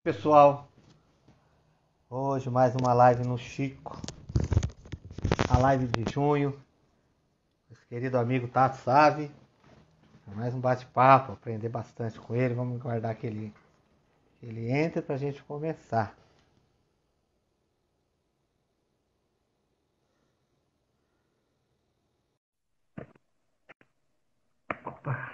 Pessoal, hoje mais uma live no Chico, a live de junho, nosso querido amigo Tato Save, mais um bate-papo, aprender bastante com ele, vamos guardar que ele entre para a gente começar. Opa.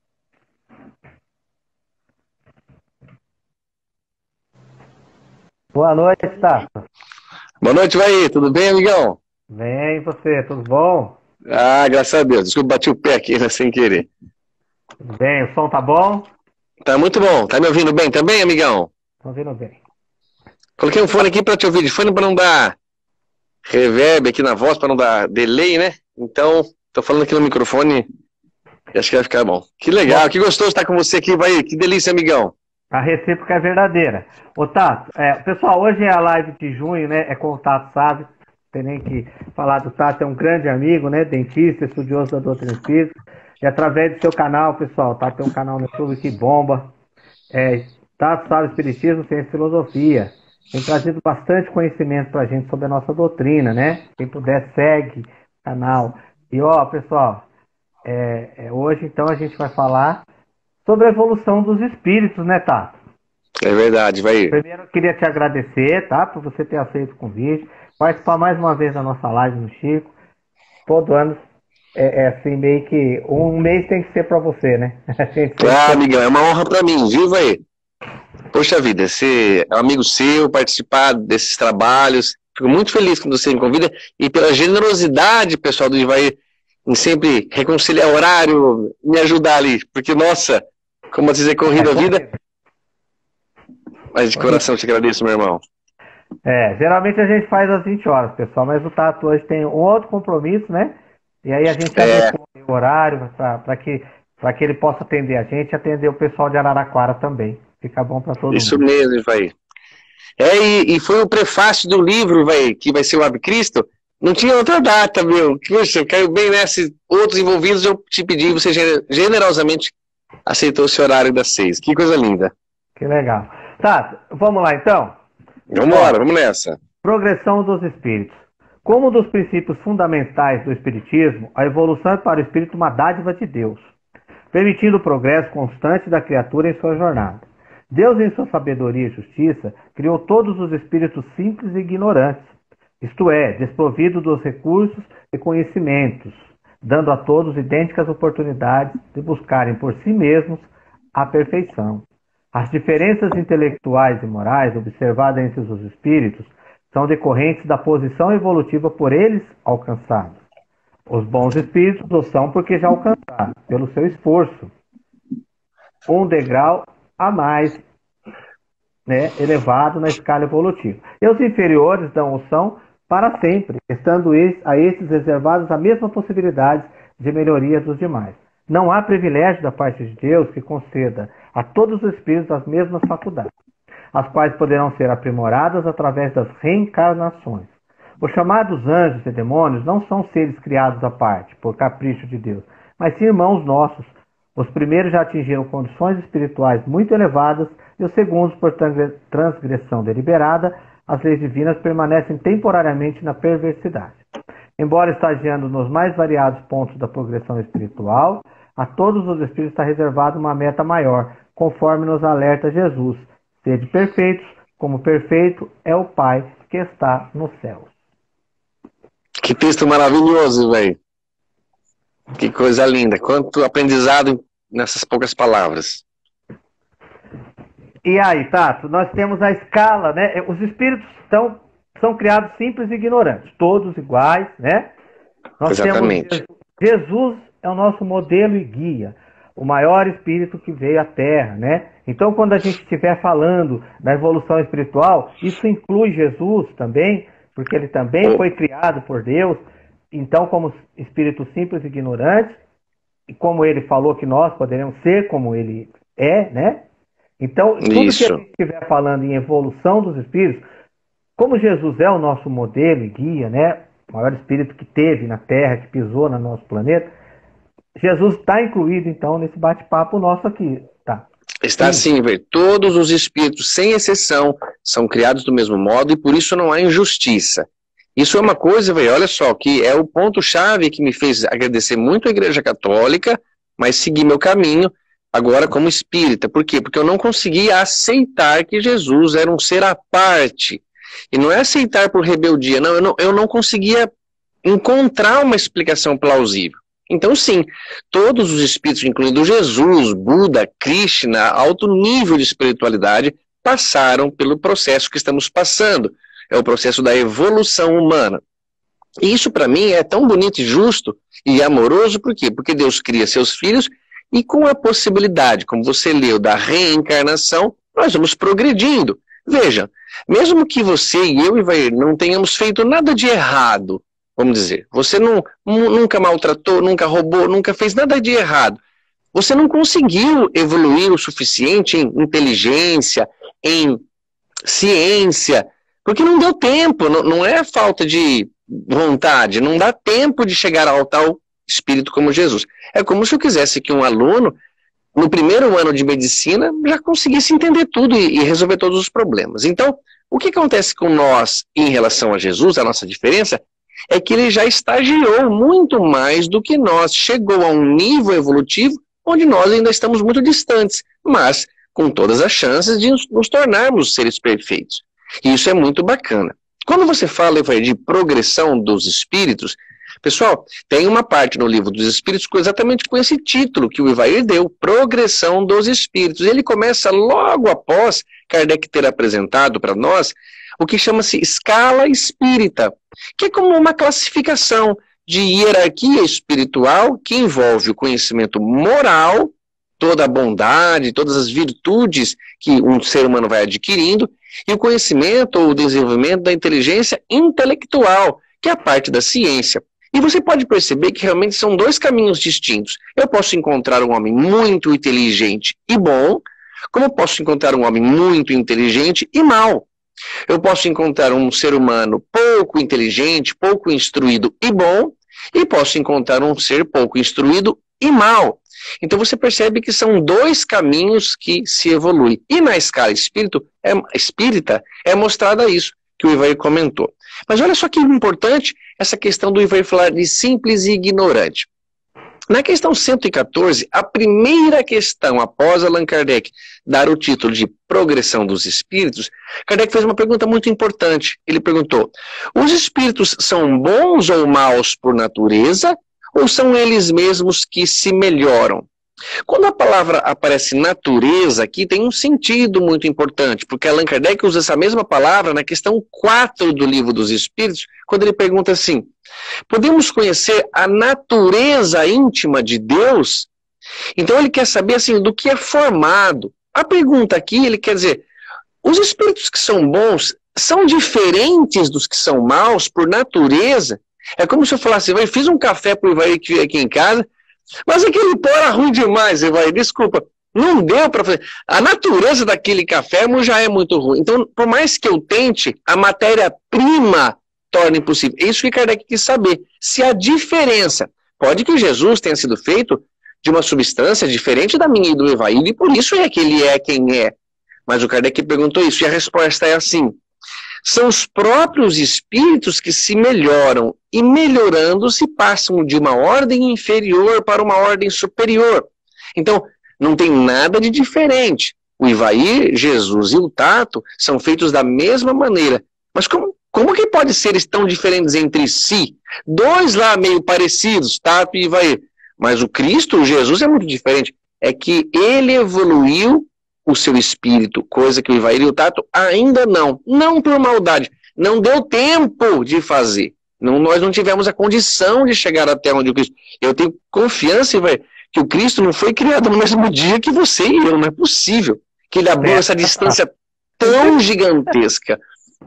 Boa noite, Tato. Boa noite, vai. Tudo bem, amigão? Bem, e você, tudo bom? Ah, graças a Deus. Desculpa, bati o pé aqui, né, sem querer. Tudo bem, o som tá bom? Tá muito bom. Tá me ouvindo bem também, amigão? Tô ouvindo bem. Coloquei um fone aqui pra te ouvir de fone pra não dar reverb aqui na voz, pra não dar delay, né? Então, tô falando aqui no microfone e acho que vai ficar bom. Que legal, que gostoso estar com você aqui, vai. Que delícia, amigão. A recíproca é verdadeira. Ô Tato, pessoal, hoje é a live de junho, né? É com o Tato Save. Tem nem que falar do Tato, é um grande amigo, né? Dentista, estudioso da doutrina espírita. E através do seu canal, pessoal, Tato tem um canal no YouTube que bomba. Tato Save Espiritismo, Ciência e Filosofia. Tem trazido bastante conhecimento pra gente sobre a nossa doutrina, né? Quem puder, segue o canal. E ó, pessoal, hoje então a gente vai falar sobre a evolução dos espíritos, né, Tato? É verdade, vai. Primeiro, eu queria te agradecer, tá? Por você ter aceito o convite. Participar mais uma vez da nossa live no Chico. Todo ano é assim, meio que um mês tem que ser para você, né? Ah, amigão, é uma honra pra mim, viu, vai? Poxa vida, ser amigo seu, participar desses trabalhos. Fico muito feliz quando você me convida e pela generosidade, pessoal do Ivaí, em sempre reconciliar horário, me ajudar ali. Porque, nossa, como às vezes é corrida a vida, mas de coração te agradeço, meu irmão. Geralmente a gente faz às 20 horas, pessoal, mas o Tato hoje tem um outro compromisso, né? E aí a gente adequou o horário para que ele possa atender a gente e atender o pessoal de Araraquara também. Fica bom para todo mundo. Isso mesmo, Ivaí. E foi o prefácio do livro, vai, que vai ser o Abcristo. Não tinha outra data, meu. Puxa, caiu bem nessa. Outros envolvidos eu te pedi, você generosamente aceitou esse horário das 6. Que coisa linda. Que legal. Tá, vamos lá então? Vambora, vamos nessa. Progressão dos espíritos. Como um dos princípios fundamentais do espiritismo, a evolução é para o espírito uma dádiva de Deus, permitindo o progresso constante da criatura em sua jornada. Deus, em sua sabedoria e justiça, criou todos os espíritos simples e ignorantes, isto é, desprovidos dos recursos e conhecimentos, dando a todos idênticas oportunidades de buscarem por si mesmos a perfeição. As diferenças intelectuais e morais observadas entre os espíritos são decorrentes da posição evolutiva por eles alcançados. Os bons espíritos o são porque já alcançaram, pelo seu esforço, um degrau a mais, né, elevado na escala evolutiva. E os inferiores não o são para sempre, estando a esses reservadas a mesma possibilidade de melhoria dos demais. Não há privilégio da parte de Deus que conceda a todos os espíritos as mesmas faculdades, as quais poderão ser aprimoradas através das reencarnações. Os chamados anjos e demônios não são seres criados à parte, por capricho de Deus, mas sim irmãos nossos. Os primeiros já atingiram condições espirituais muito elevadas e os segundos, por transgressão deliberada, as leis divinas permanecem temporariamente na perversidade. Embora estagiando nos mais variados pontos da progressão espiritual, a todos os espíritos está reservada uma meta maior, conforme nos alerta Jesus. Sede perfeitos, como perfeito é o Pai que está nos céus. Que texto maravilhoso, velho. Que coisa linda. Quanto aprendizado nessas poucas palavras. E aí, Tato, nós temos a escala, né? Os espíritos são criados simples e ignorantes, todos iguais, né? Nós Exatamente. temos Jesus é o nosso modelo e guia, o maior espírito que veio à Terra, né? Então, quando a gente estiver falando da evolução espiritual, isso inclui Jesus também, porque ele também foi criado por Deus. Então, como espírito simples e ignorante, e como ele falou que nós poderemos ser como ele é, né? Então, tudo que a gente estiver falando em evolução dos espíritos, como Jesus é o nosso modelo e guia, né? O maior espírito que teve na Terra, que pisou no nosso planeta, Jesus está incluído, então, nesse bate-papo nosso aqui, tá? Está assim, velho. Todos os espíritos, sem exceção, são criados do mesmo modo e por isso não há injustiça. Isso é uma coisa, velho, olha só, que é o ponto-chave que me fez agradecer muito a Igreja Católica, mas seguir meu caminho agora como espírita. Por quê? Porque eu não conseguia aceitar que Jesus era um ser à parte. E não é aceitar por rebeldia, não, eu não conseguia encontrar uma explicação plausível. Então, sim, todos os espíritos, incluindo Jesus, Buda, Krishna, alto nível de espiritualidade, passaram pelo processo que estamos passando. É o processo da evolução humana. E isso, para mim, é tão bonito e justo e amoroso, por quê? Porque Deus cria seus filhos e com a possibilidade, como você leu, da reencarnação, nós vamos progredindo. Veja, mesmo que você e eu, Ivair, não tenhamos feito nada de errado, vamos dizer, você nunca maltratou, nunca roubou, nunca fez nada de errado. Você não conseguiu evoluir o suficiente em inteligência, em ciência, porque não deu tempo, não é falta de vontade, não dá tempo de chegar ao tal espírito como Jesus. É como se eu quisesse que um aluno, no primeiro ano de medicina, já conseguisse entender tudo e resolver todos os problemas. Então, o que acontece com nós em relação a Jesus, a nossa diferença, é que ele já estagiou muito mais do que nós, chegou a um nível evolutivo onde nós ainda estamos muito distantes, mas com todas as chances de nos tornarmos seres perfeitos. E isso é muito bacana. Quando você fala, Evair, de progressão dos espíritos, pessoal, tem uma parte no livro dos espíritos exatamente com esse título que o Evair deu, Progressão dos Espíritos. Ele começa logo após Kardec ter apresentado para nós o que chama-se escala espírita, que é como uma classificação de hierarquia espiritual que envolve o conhecimento moral, toda a bondade, todas as virtudes que um ser humano vai adquirindo, e o conhecimento ou o desenvolvimento da inteligência intelectual, que é a parte da ciência. E você pode perceber que realmente são dois caminhos distintos. Eu posso encontrar um homem muito inteligente e bom, como eu posso encontrar um homem muito inteligente e mau. Eu posso encontrar um ser humano pouco inteligente, pouco instruído e bom, e posso encontrar um ser pouco instruído e mau. Então você percebe que são dois caminhos que se evoluem. E na escala espírita é mostrada isso que o Ivair comentou. Mas olha só que importante essa questão do Ivair falar de simples e ignorante. Na questão 114, a primeira questão após Allan Kardec dar o título de Progressão dos Espíritos, Kardec fez uma pergunta muito importante. Ele perguntou: os espíritos são bons ou maus por natureza, ou são eles mesmos que se melhoram? Quando a palavra aparece natureza aqui, tem um sentido muito importante, porque Allan Kardec usa essa mesma palavra na questão 4 do Livro dos Espíritos, quando ele pergunta assim: podemos conhecer a natureza íntima de Deus? Então ele quer saber assim, do que é formado. A pergunta aqui, ele quer dizer, os espíritos que são bons são diferentes dos que são maus por natureza? É como se eu falasse: eu fiz um café para o Ivair aqui em casa, mas aquele pó era ruim demais, Ivair, desculpa, não deu para fazer. A natureza daquele café já é muito ruim. Então, por mais que eu tente, a matéria-prima torna impossível. É isso que Kardec quis saber. Se a diferença, pode que Jesus tenha sido feito de uma substância diferente da minha e do Evair, e por isso é que ele é quem é. Mas o Kardec perguntou isso, e a resposta é assim: são os próprios espíritos que se melhoram, e melhorando se passam de uma ordem inferior para uma ordem superior. Então, não tem nada de diferente. O Evair, Jesus e o Tato são feitos da mesma maneira. Mas como que pode ser tão diferentes entre si? Dois lá meio parecidos, Tato e Evair. Mas o Cristo, o Jesus, é muito diferente. É que ele evoluiu o seu espírito, coisa que o Evair e o Tato ainda não. Não por maldade. Não deu tempo de fazer. Nós não tivemos a condição de chegar até onde o Cristo... Eu tenho confiança, Evair, que o Cristo não foi criado no mesmo dia que você e eu. Não é possível que ele abriu essa distância tão gigantesca.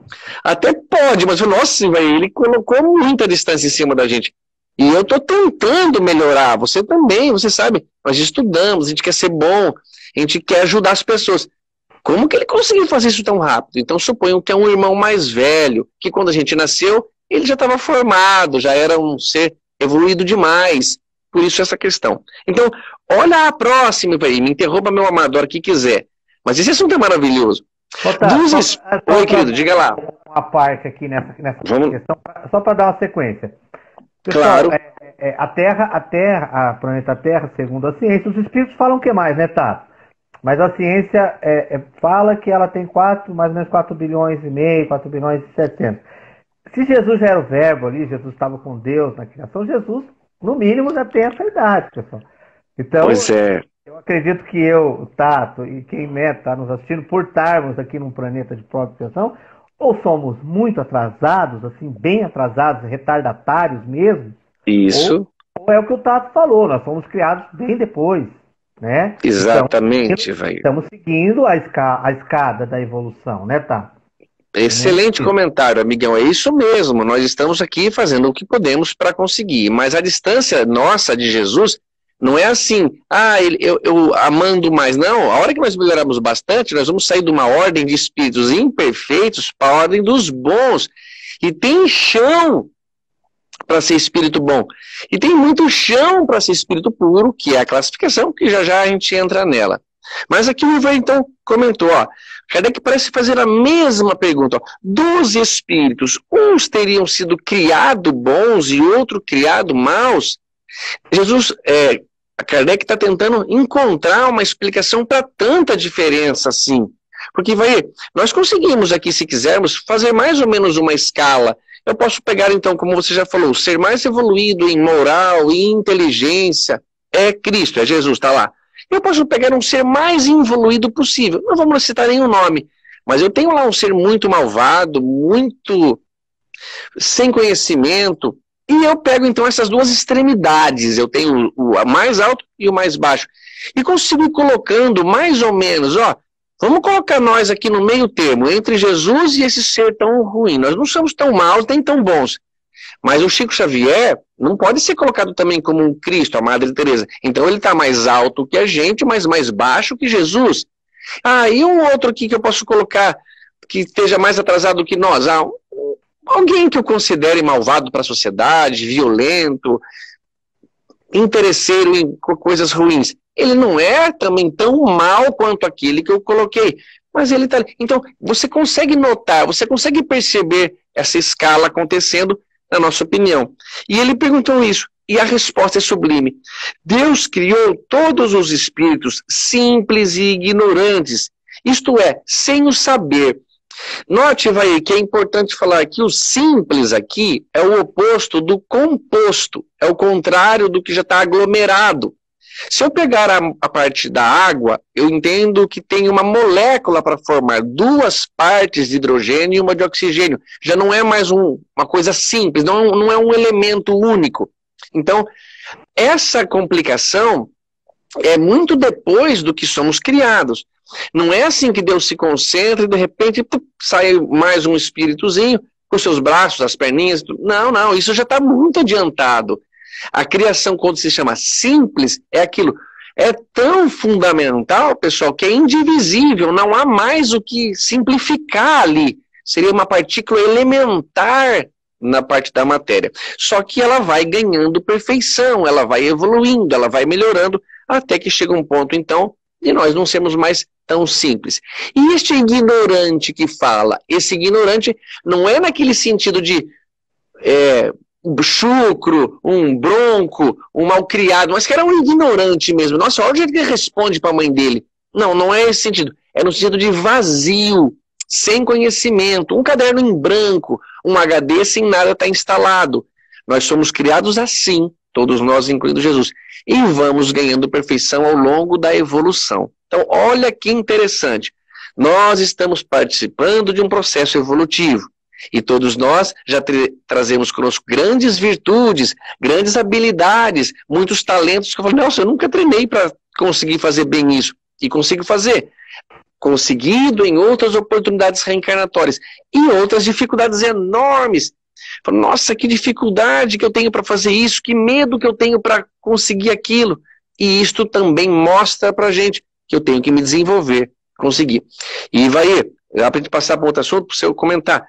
Até pode, mas nossa, ele colocou muita distância em cima da gente. E eu estou tentando melhorar, você também, você sabe, nós estudamos, a gente quer ser bom, a gente quer ajudar as pessoas. Como que ele conseguiu fazer isso tão rápido? Então suponho que é um irmão mais velho, que quando a gente nasceu, ele já estava formado, já era um ser evoluído demais. Por isso essa questão. Então, olha a próxima, me interrompa, meu amado, a hora que quiser. Mas esse assunto é maravilhoso. Oi, querido, diga lá. Uma parte aqui nessa Vamos... questão, só para dar uma sequência. Pessoal, claro. a planeta Terra, segundo a ciência, os espíritos falam o que mais, né, Tato? Mas a ciência fala que ela tem mais ou menos 4 bilhões e meio, 4 bilhões e 700. Se Jesus já era o verbo ali, Jesus estava com Deus na criação, Jesus, no mínimo, já tem essa idade, pessoal. Então, pois é. Eu acredito que eu, o Tato e quem está nos assistindo, por estarmos aqui num planeta de proteção, ou somos muito atrasados, assim, bem atrasados, retardatários mesmo. Isso. Ou é o que o Tato falou, nós fomos criados bem depois, né? Exatamente, então, estamos seguindo a escada da evolução, né, Tato? Excelente comentário, amigão. É isso mesmo. Nós estamos aqui fazendo o que podemos para conseguir. Mas a distância nossa de Jesus não é assim, eu amando mais. Não, a hora que nós melhoramos bastante, nós vamos sair de uma ordem de espíritos imperfeitos para a ordem dos bons. E tem chão para ser espírito bom. E tem muito chão para ser espírito puro, que é a classificação, que já já a gente entra nela. Mas aqui o Ivan, então, comentou, Kardec parece fazer a mesma pergunta. 12 espíritos, uns teriam sido criados bons e outros criados maus? Jesus, Kardec está tentando encontrar uma explicação para tanta diferença assim. Porque, nós conseguimos aqui, se quisermos, fazer mais ou menos uma escala. Eu posso pegar, então, como você já falou, ser mais evoluído em moral e inteligência é Cristo, é Jesus, está lá. Eu posso pegar um ser mais evoluído possível. Não vamos citar nenhum nome, mas eu tenho lá um ser muito malvado, muito sem conhecimento, e eu pego então essas duas extremidades, eu tenho o mais alto e o mais baixo, e consigo ir colocando mais ou menos, vamos colocar nós aqui no meio termo, entre Jesus e esse ser tão ruim. Nós não somos tão maus nem tão bons. Mas o Chico Xavier não pode ser colocado também como um Cristo, a Madre Teresa. Então ele está mais alto que a gente, mas mais baixo que Jesus. E um outro aqui que eu posso colocar que esteja mais atrasado que nós. Alguém que eu considere malvado para a sociedade, violento, interesseiro em coisas ruins. Ele não é também tão mal quanto aquele que eu coloquei. Mas ele está... Então, você consegue notar, você consegue perceber essa escala acontecendo, na nossa opinião. E ele perguntou isso, e a resposta é sublime. Deus criou todos os espíritos simples e ignorantes, isto é, sem o saber. Note, que é importante falar que o simples aqui é o oposto do composto, é o contrário do que já está aglomerado. Se eu pegar a parte da água, eu entendo que tem uma molécula para formar 2 partes de hidrogênio e uma de oxigênio. Já não é mais uma coisa simples, não é um elemento único. Então, essa complicação é muito depois do que somos criados. Não é assim que Deus se concentra e de repente sai mais um espíritozinho com seus braços, as perninhas. Não, isso já está muito adiantado. A criação, quando se chama simples, é aquilo. É tão fundamental, pessoal, que é indivisível. Não há mais o que simplificar ali. Seria uma partícula elementar na parte da matéria. Só que ela vai ganhando perfeição, ela vai evoluindo, ela vai melhorando, até que chega um ponto, então, de nós não sermos mais tão simples. E este ignorante que fala, esse ignorante não é naquele sentido de... um chucro, um bronco, um malcriado, mas que era um ignorante mesmo. Nossa, olha o jeito que ele responde para a mãe dele. Não é esse sentido. É no sentido de vazio, sem conhecimento, um caderno em branco, um HD sem nada estar instalado. Nós somos criados assim, todos nós, incluindo Jesus, e vamos ganhando perfeição ao longo da evolução. Então, olha que interessante. Nós estamos participando de um processo evolutivo. E todos nós já trazemos conosco grandes virtudes, grandes habilidades, muitos talentos que eu falo, nossa, eu nunca treinei para conseguir fazer bem isso. E consigo fazer. Conseguido em outras oportunidades reencarnatórias. E outras dificuldades enormes. Falo, nossa, que dificuldade que eu tenho para fazer isso, que medo que eu tenho para conseguir aquilo. E isto também mostra para a gente que eu tenho que me desenvolver, conseguir. E dá para a gente passar para outro assunto, para o seu comentar.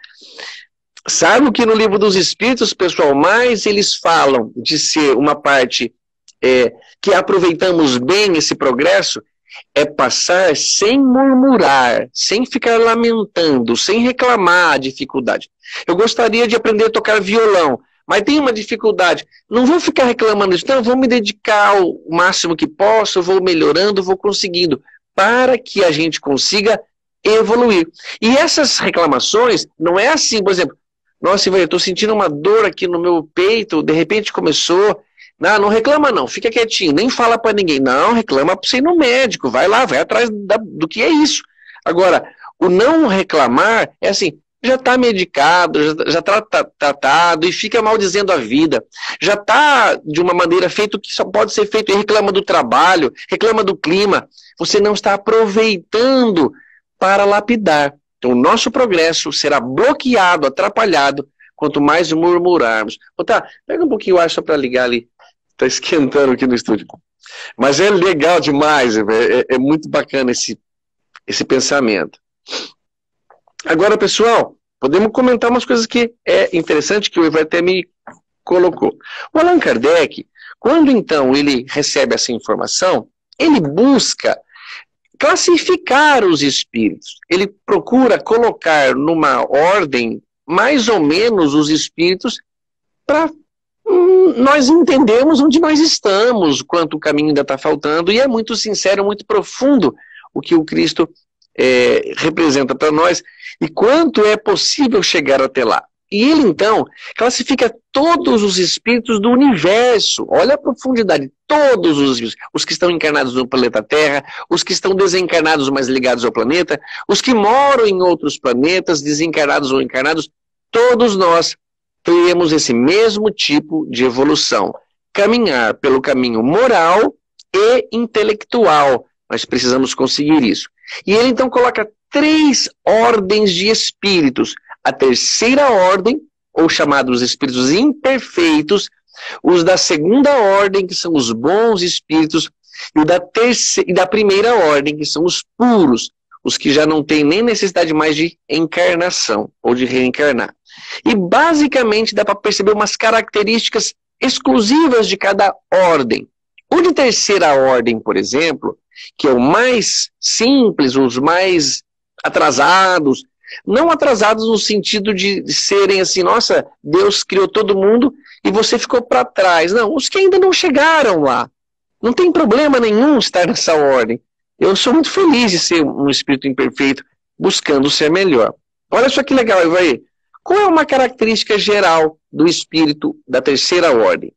Sabe o que no Livro dos Espíritos, pessoal, mais eles falam de ser uma parte que aproveitamos bem esse progresso, é passar sem murmurar, sem ficar lamentando, sem reclamar a dificuldade. Eu gostaria de aprender a tocar violão, mas tem uma dificuldade. Não vou ficar reclamando disso, não, vou me dedicar o máximo que posso, vou melhorando, vou conseguindo, para que a gente consiga evoluir. E essas reclamações, não é assim, por exemplo, nossa, Ivan, eu estou sentindo uma dor aqui no meu peito, de repente começou. Não reclama não, fica quietinho, nem fala para ninguém. Não, reclama para você ir no médico, vai lá, vai atrás do que é isso. Agora, o não reclamar é assim, já está medicado, já está tratado e fica maldizendo a vida. Já está de uma maneira feito que só pode ser feito e reclama do trabalho, reclama do clima. Você não está aproveitando para lapidar. Então, o nosso progresso será bloqueado, atrapalhado, quanto mais murmurarmos. Tá, pega um pouquinho o ar só para ligar ali. Está esquentando aqui no estúdio. Mas é legal demais, é muito bacana esse pensamento. Agora, pessoal, podemos comentar umas coisas que é interessante, que o Ivan até me colocou. O Allan Kardec, quando então ele recebe essa informação, ele busca classificar os espíritos. Ele procura colocar numa ordem, mais ou menos, os espíritos para nós entendemos onde nós estamos, quanto o caminho ainda está faltando, e é muito sincero, muito profundo o que o Cristo representa para nós, e quanto é possível chegar até lá. E ele, então, classifica todos os espíritos do universo, olha a profundidade, todos os espíritos, os que estão encarnados no planeta Terra, os que estão desencarnados, mas ligados ao planeta, os que moram em outros planetas, desencarnados ou encarnados, todos nós temos esse mesmo tipo de evolução. Caminhar pelo caminho moral e intelectual. Nós precisamos conseguir isso. E ele então coloca 3 ordens de espíritos. A terceira ordem, ou chamados espíritos imperfeitos, os da segunda ordem, que são os bons espíritos, e da primeira ordem, que são os puros, os que já não têm nem necessidade mais de encarnação, ou de reencarnar. E basicamente dá para perceber umas características exclusivas de cada ordem. O de terceira ordem, por exemplo, que é o mais simples, os mais atrasados, não atrasados no sentido de serem assim, nossa, Deus criou todo mundo e você ficou para trás. Não, os que ainda não chegaram lá. Não tem problema nenhum estar nessa ordem. Eu sou muito feliz de ser um espírito imperfeito, buscando ser melhor. Olha só que legal, Ivaí. Qual é uma característica geral do espírito da terceira ordem?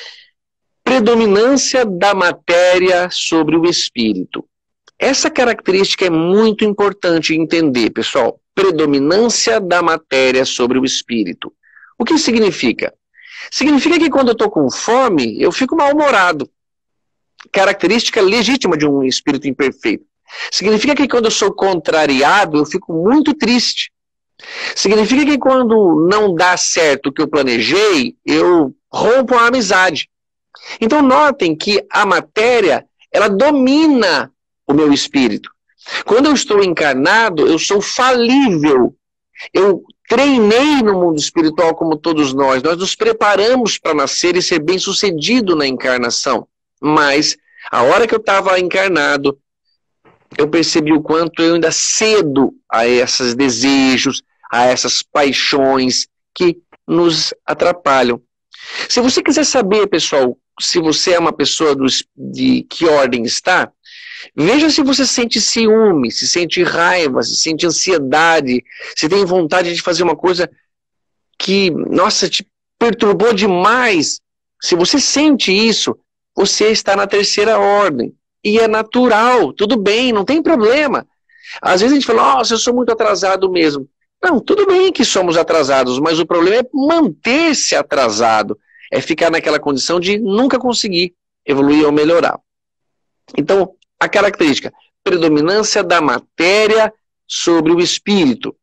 Predominância da matéria sobre o espírito. Essa característica é muito importante entender, pessoal. Predominância da matéria sobre o espírito. O que significa? Significa que quando eu estou com fome, eu fico mal-humorado. Característica legítima de um espírito imperfeito. Significa que quando eu sou contrariado, eu fico muito triste. Significa que quando não dá certo o que eu planejei, eu rompo a amizade. Então notem que a matéria, ela domina o meu espírito. Quando eu estou encarnado, eu sou falível. Eu treinei no mundo espiritual como todos nós. Nós nos preparamos para nascer e ser bem-sucedido na encarnação. Mas, a hora que eu estava encarnado, eu percebi o quanto eu ainda cedo a esses desejos, a essas paixões que nos atrapalham. Se você quiser saber, pessoal, se você é uma pessoa de que ordem está, veja se você sente ciúme, se sente raiva, se sente ansiedade, se tem vontade de fazer uma coisa que, nossa, te perturbou demais. Se você sente isso, você está na terceira ordem. E é natural, tudo bem, não tem problema. Às vezes a gente fala, nossa, eu sou muito atrasado mesmo. Não, tudo bem que somos atrasados, mas o problema é manter-se atrasado. É ficar naquela condição de nunca conseguir evoluir ou melhorar. Então, a característica, predominância da matéria sobre o espírito.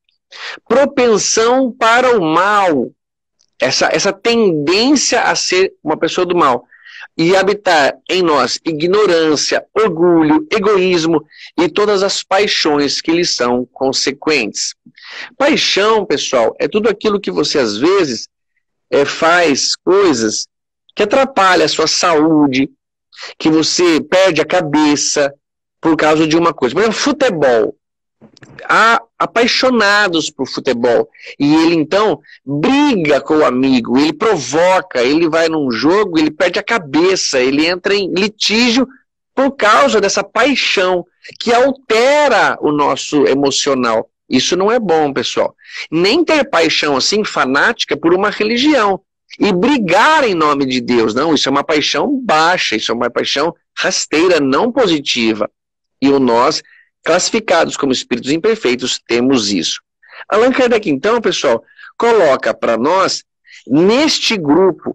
Propensão para o mal. Essa tendência a ser uma pessoa do mal. E habitar em nós ignorância, orgulho, egoísmo e todas as paixões que lhes são consequentes. Paixão, pessoal, é tudo aquilo que você às vezes faz coisas que atrapalham a sua saúde, que você perde a cabeça por causa de uma coisa. Por exemplo, futebol. Há apaixonados por futebol. E ele, então, briga com o amigo, ele provoca, ele vai num jogo, ele perde a cabeça, ele entra em litígio por causa dessa paixão que altera o nosso emocional. Isso não é bom, pessoal. Nem ter paixão assim, fanática, por uma religião. E brigar em nome de Deus. Não, isso é uma paixão baixa, isso é uma paixão rasteira, não positiva. E nós, classificados como espíritos imperfeitos, temos isso. Allan Kardec, então, pessoal, coloca para nós, neste grupo,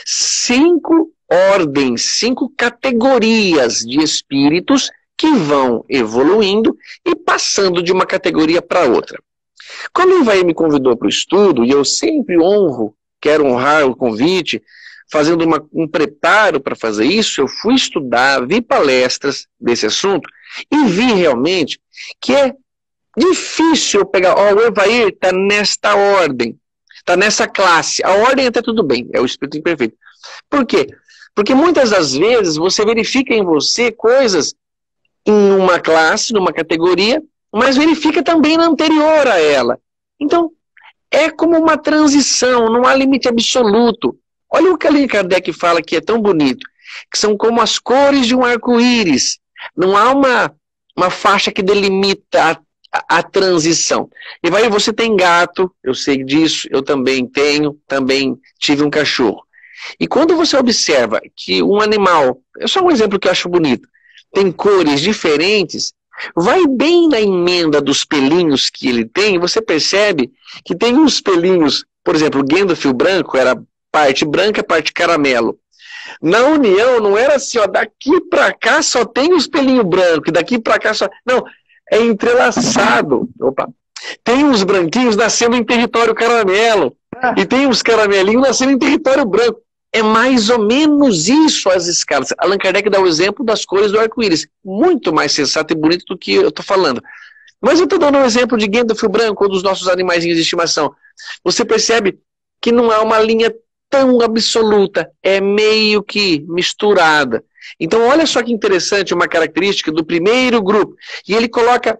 5 ordens, 5 categorias de espíritos que vão evoluindo e passando de uma categoria para outra. Quando o Ivair me convidou para o estudo, e eu sempre quero honrar o convite, fazendo um preparo para fazer isso, eu fui estudar, vi palestras desse assunto e vi realmente que é difícil eu pegar, o Ivair está nesta ordem, está nessa classe, a ordem até tudo bem, é o espírito imperfeito. Por quê? Porque muitas das vezes você verifica em você coisas em uma classe, numa categoria, mas verifica também na anterior a ela. Então, é como uma transição, não há limite absoluto. Olha o que Allan Kardec fala que é tão bonito, que são como as cores de um arco-íris. Não há uma faixa que delimita a transição. E vai, você tem gato, eu sei disso, eu também tenho, também tive um cachorro. E quando você observa que um animal, é só um exemplo que eu acho bonito, tem cores diferentes, vai bem na emenda dos pelinhos que ele tem, você percebe que tem uns pelinhos, por exemplo, o Gandalf branco era parte branca, parte caramelo. Na União não era assim, ó, daqui pra cá só tem os pelinhos brancos, daqui pra cá só... Não, é entrelaçado. Opa. Tem uns branquinhos nascendo em território caramelo, e tem uns caramelinhos nascendo em território branco. É mais ou menos isso as escalas. Allan Kardec dá o exemplo das cores do arco-íris. Muito mais sensato e bonito do que eu estou falando. Mas eu estou dando um exemplo de Gandalf branco, ou dos nossos animaizinhos de estimação. Você percebe que não há uma linha tão absoluta. É meio que misturada. Então olha só que interessante uma característica do primeiro grupo. E ele coloca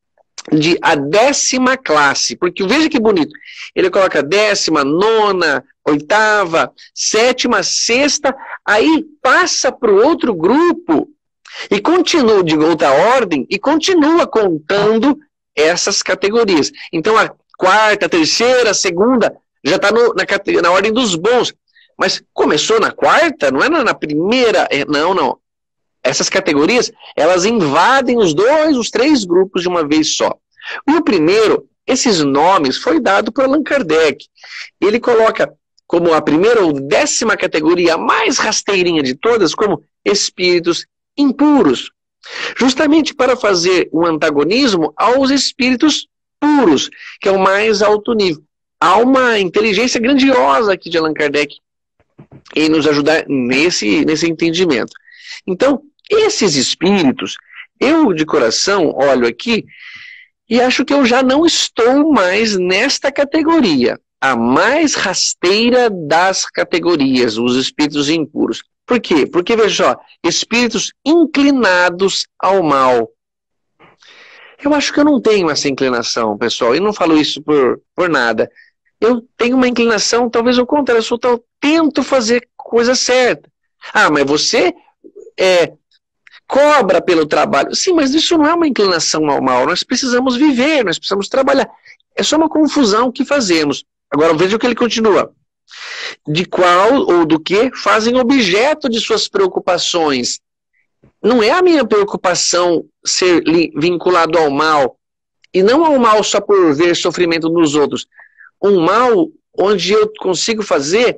a 10ª classe. Porque veja que bonito. Ele coloca 10ª, 9ª, 8ª, 7ª, 6ª, aí passa para o outro grupo e continua de outra ordem e continua contando essas categorias. Então a 4ª, 3ª, 2ª já está na ordem dos bons. Mas começou na 4ª, não é na primeira, não. Essas categorias, elas invadem os 2, os 3 grupos de uma vez só. E o primeiro, esses nomes, foi dado por Allan Kardec. Ele coloca como a primeira ou 10ª categoria, a mais rasteirinha de todas, como espíritos impuros. Justamente para fazer um antagonismo aos espíritos puros, que é o mais alto nível. Há uma inteligência grandiosa aqui de Allan Kardec em nos ajudar nesse entendimento. Então, esses espíritos, eu de coração olho aqui e acho que eu já não estou mais nesta categoria. A mais rasteira das categorias, os espíritos impuros. Por quê? Porque, veja só, espíritos inclinados ao mal. Eu acho que eu não tenho essa inclinação, pessoal, e não falo isso por nada. Eu tenho uma inclinação, talvez ao contrário, eu tento fazer coisa certa. Ah, mas você cobra pelo trabalho. Sim, mas isso não é uma inclinação ao mal, nós precisamos viver, nós precisamos trabalhar. É só uma confusão que fazemos. Agora veja o que ele continua. De qual ou do que fazem objeto de suas preocupações. Não é a minha preocupação ser vinculado ao mal. E não ao mal só por ver sofrimento nos outros. Um mal onde eu consigo fazer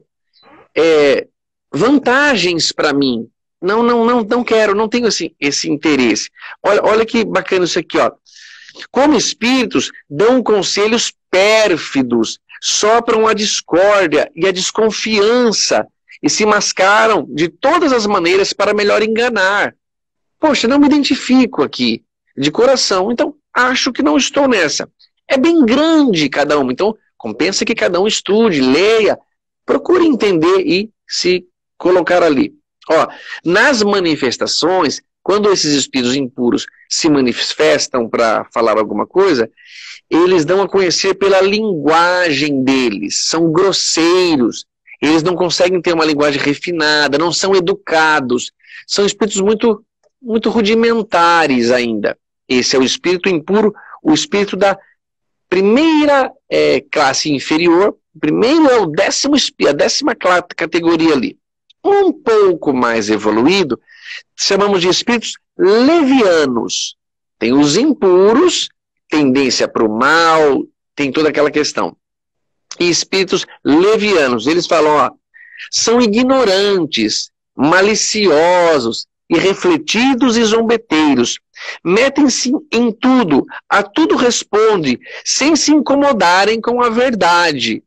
vantagens para mim. Não quero, não tenho esse interesse. Olha que bacana isso aqui, ó. Como espíritos dão conselhos pérfidos, sopram a discórdia e a desconfiança e se mascaram de todas as maneiras para melhor enganar. Poxa, não me identifico aqui de coração, então acho que não estou nessa. É bem grande cada um, então compensa que cada um estude, leia, procure entender e se colocar ali. Ó, nas manifestações, quando esses espíritos impuros se manifestam para falar alguma coisa, eles dão a conhecer pela linguagem deles, são grosseiros, eles não conseguem ter uma linguagem refinada, não são educados, são espíritos muito, muito rudimentares ainda. Esse é o espírito impuro, o espírito da primeira classe inferior, o primeiro é o décimo espírito, a 10ª categoria ali. Um pouco mais evoluído, chamamos de espíritos levianos. Tem os impuros, tendência para o mal, tem toda aquela questão. E espíritos levianos, eles falam, ó, são ignorantes, maliciosos, irrefletidos e zombeteiros. Metem-se em tudo, a tudo responde, sem se incomodarem com a verdade.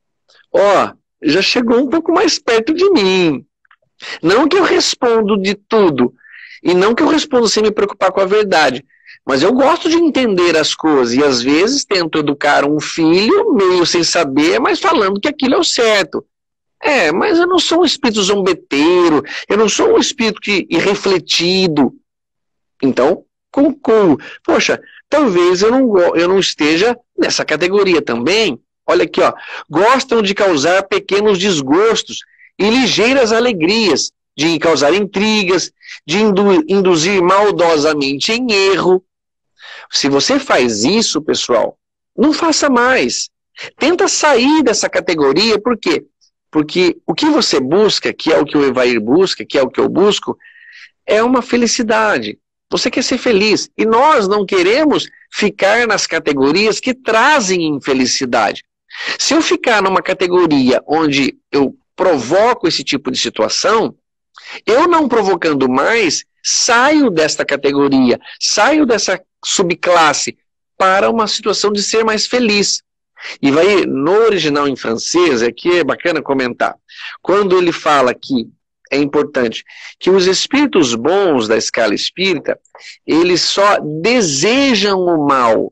Ó, já chegou um pouco mais perto de mim. Não que eu respondo de tudo, e não que eu respondo sem me preocupar com a verdade, mas eu gosto de entender as coisas, e às vezes tento educar um filho, meio sem saber, mas falando que aquilo é o certo. Mas eu não sou um espírito zombeteiro, eu não sou um espírito irrefletido. Então, concluo. Poxa, talvez eu não esteja nessa categoria também. Olha aqui, ó. Gostam de causar pequenos desgostos e ligeiras alegrias, de causar intrigas, de induzir maldosamente em erro. Se você faz isso, pessoal, não faça mais. Tenta sair dessa categoria, por quê? Porque o que você busca, que é o que o Evair busca, que é o que eu busco, é uma felicidade. Você quer ser feliz. E nós não queremos ficar nas categorias que trazem infelicidade. Se eu ficar numa categoria onde eu provoco esse tipo de situação, eu não provocando mais, saio desta categoria, saio dessa subclasse para uma situação de ser mais feliz. E vai no original em francês, aqui é bacana comentar, quando ele fala que é importante que os espíritos bons da escala espírita, eles só desejam o mal,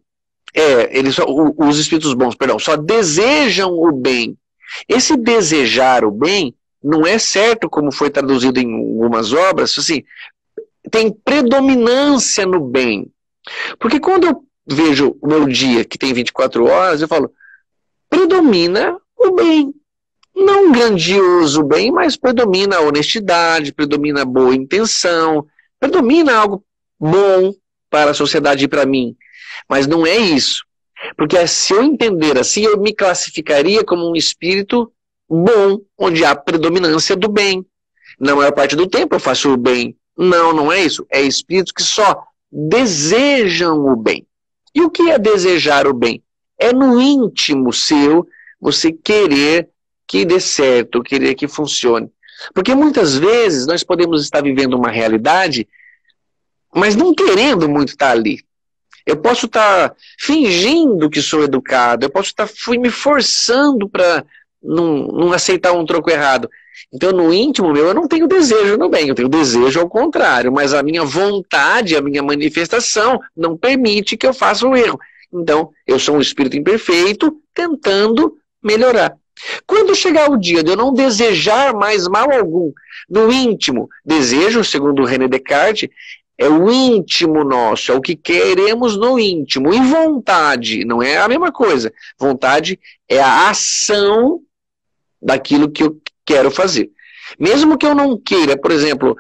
os espíritos bons, perdão, só desejam o bem. Esse desejar o bem não é certo, como foi traduzido em algumas obras, assim, tem predominância no bem. Porque quando eu vejo o meu dia, que tem 24 horas, eu falo, predomina o bem. Não um grandioso bem, mas predomina a honestidade, predomina a boa intenção, predomina algo bom para a sociedade e para mim. Mas não é isso. Porque se eu entender assim, eu me classificaria como um espírito bom, onde há predominância do bem. Na maior parte do tempo eu faço o bem. Não, não é isso. É espíritos que só desejam o bem. E o que é desejar o bem? É no íntimo seu você querer que dê certo, querer que funcione. Porque muitas vezes nós podemos estar vivendo uma realidade, mas não querendo muito estar ali. Eu posso estar fingindo que sou educado, eu posso estar me forçando para não aceitar um troco errado. Então, no íntimo meu, eu não tenho desejo no bem, eu tenho desejo ao contrário, mas a minha vontade, a minha manifestação não permite que eu faça o erro. Então, eu sou um espírito imperfeito tentando melhorar. Quando chegar o dia de eu não desejar mais mal algum, no íntimo, desejo, segundo René Descartes, é o íntimo nosso, é o que queremos no íntimo. E vontade não é a mesma coisa. Vontade é a ação daquilo que eu quero fazer. Mesmo que eu não queira, por exemplo,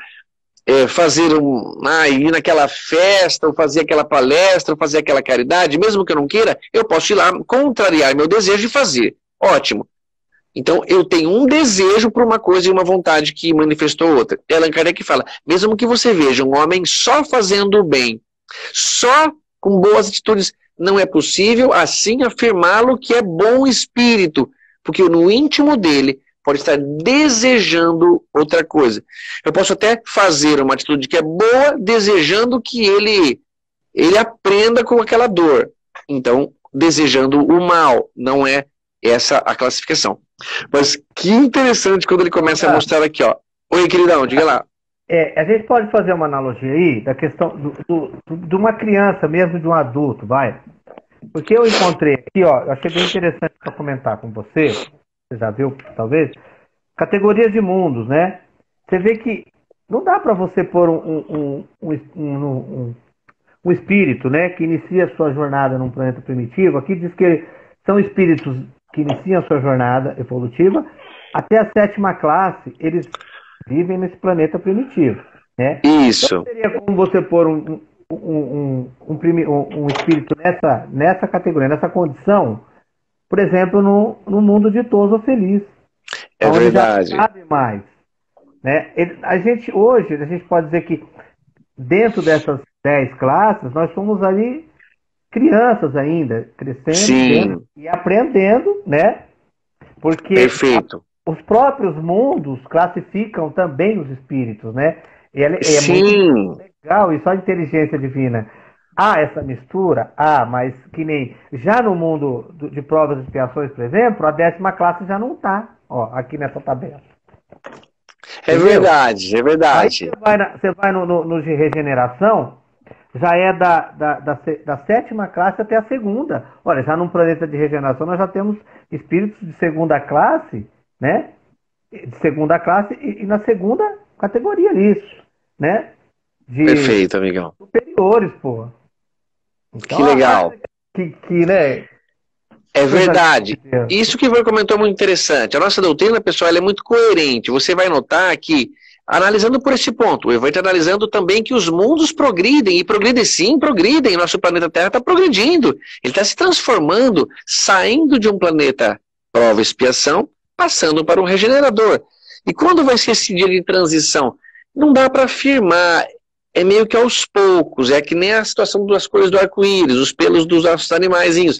ir naquela festa, ou fazer aquela palestra, ou fazer aquela caridade, mesmo que eu não queira, eu posso ir lá, contrariar meu desejo e fazer. Ótimo. Então, eu tenho um desejo por uma coisa e uma vontade que manifestou outra. Allan Kardec fala, mesmo que você veja um homem só fazendo o bem, só com boas atitudes, não é possível assim afirmá-lo que é bom espírito, porque no íntimo dele pode estar desejando outra coisa. Eu posso até fazer uma atitude que é boa, desejando que ele aprenda com aquela dor. Então, desejando o mal, não é essa a classificação. Mas que interessante quando ele começa a mostrar aqui, ó. Oi, queridão, diga lá. A gente pode fazer uma analogia aí da questão de uma criança, mesmo de um adulto, vai? Porque eu encontrei aqui, ó, eu achei bem interessante para comentar com você já viu, talvez, categorias de mundos, né? Você vê que não dá para você pôr um espírito, né, que inicia sua jornada num planeta primitivo. Aqui diz que são espíritos que iniciam sua jornada evolutiva até a 7ª classe, eles vivem nesse planeta primitivo, né? Isso. Então seria como você pôr um espírito nessa categoria, nessa condição, por exemplo, no mundo ditoso ou feliz. É verdade. Já sabe mais, né? Hoje, a gente pode dizer que dentro dessas 10 classes, nós somos ali crianças ainda, crescendo e aprendendo, né? Porque perfeito. Os próprios mundos classificam também os espíritos, né? É muito legal, e só a inteligência divina. Há essa mistura? Mas que nem já no mundo de provas e expiações, por exemplo, a 10ª classe já não está, aqui nessa tabela. Entendeu? Verdade, é verdade. Aí você vai no de regeneração, já é da 7ª classe até a 2ª. Olha, já num planeta de regeneração nós já temos espíritos de 2ª classe, né? De 2ª classe e na 2ª categoria, isso, né? Perfeito, amigão. Superiores, pô. Então, que legal. Né? É verdade. Isso que você comentou é muito interessante. A nossa doutrina, pessoal, ela é muito coerente. Você vai notar que, analisando por esse ponto, eu vou estar analisando também que os mundos progridem, e progridem. Nosso planeta Terra está progredindo. Ele está se transformando, saindo de um planeta prova e expiação, passando para um regenerador. E quando vai ser esse dia de transição? Não dá para afirmar. É meio que aos poucos. É que nem a situação das cores do arco-íris, os pelos dos nossos animaizinhos.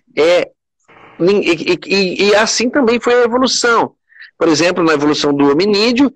E assim também foi a evolução. Por exemplo, na evolução do hominídeo,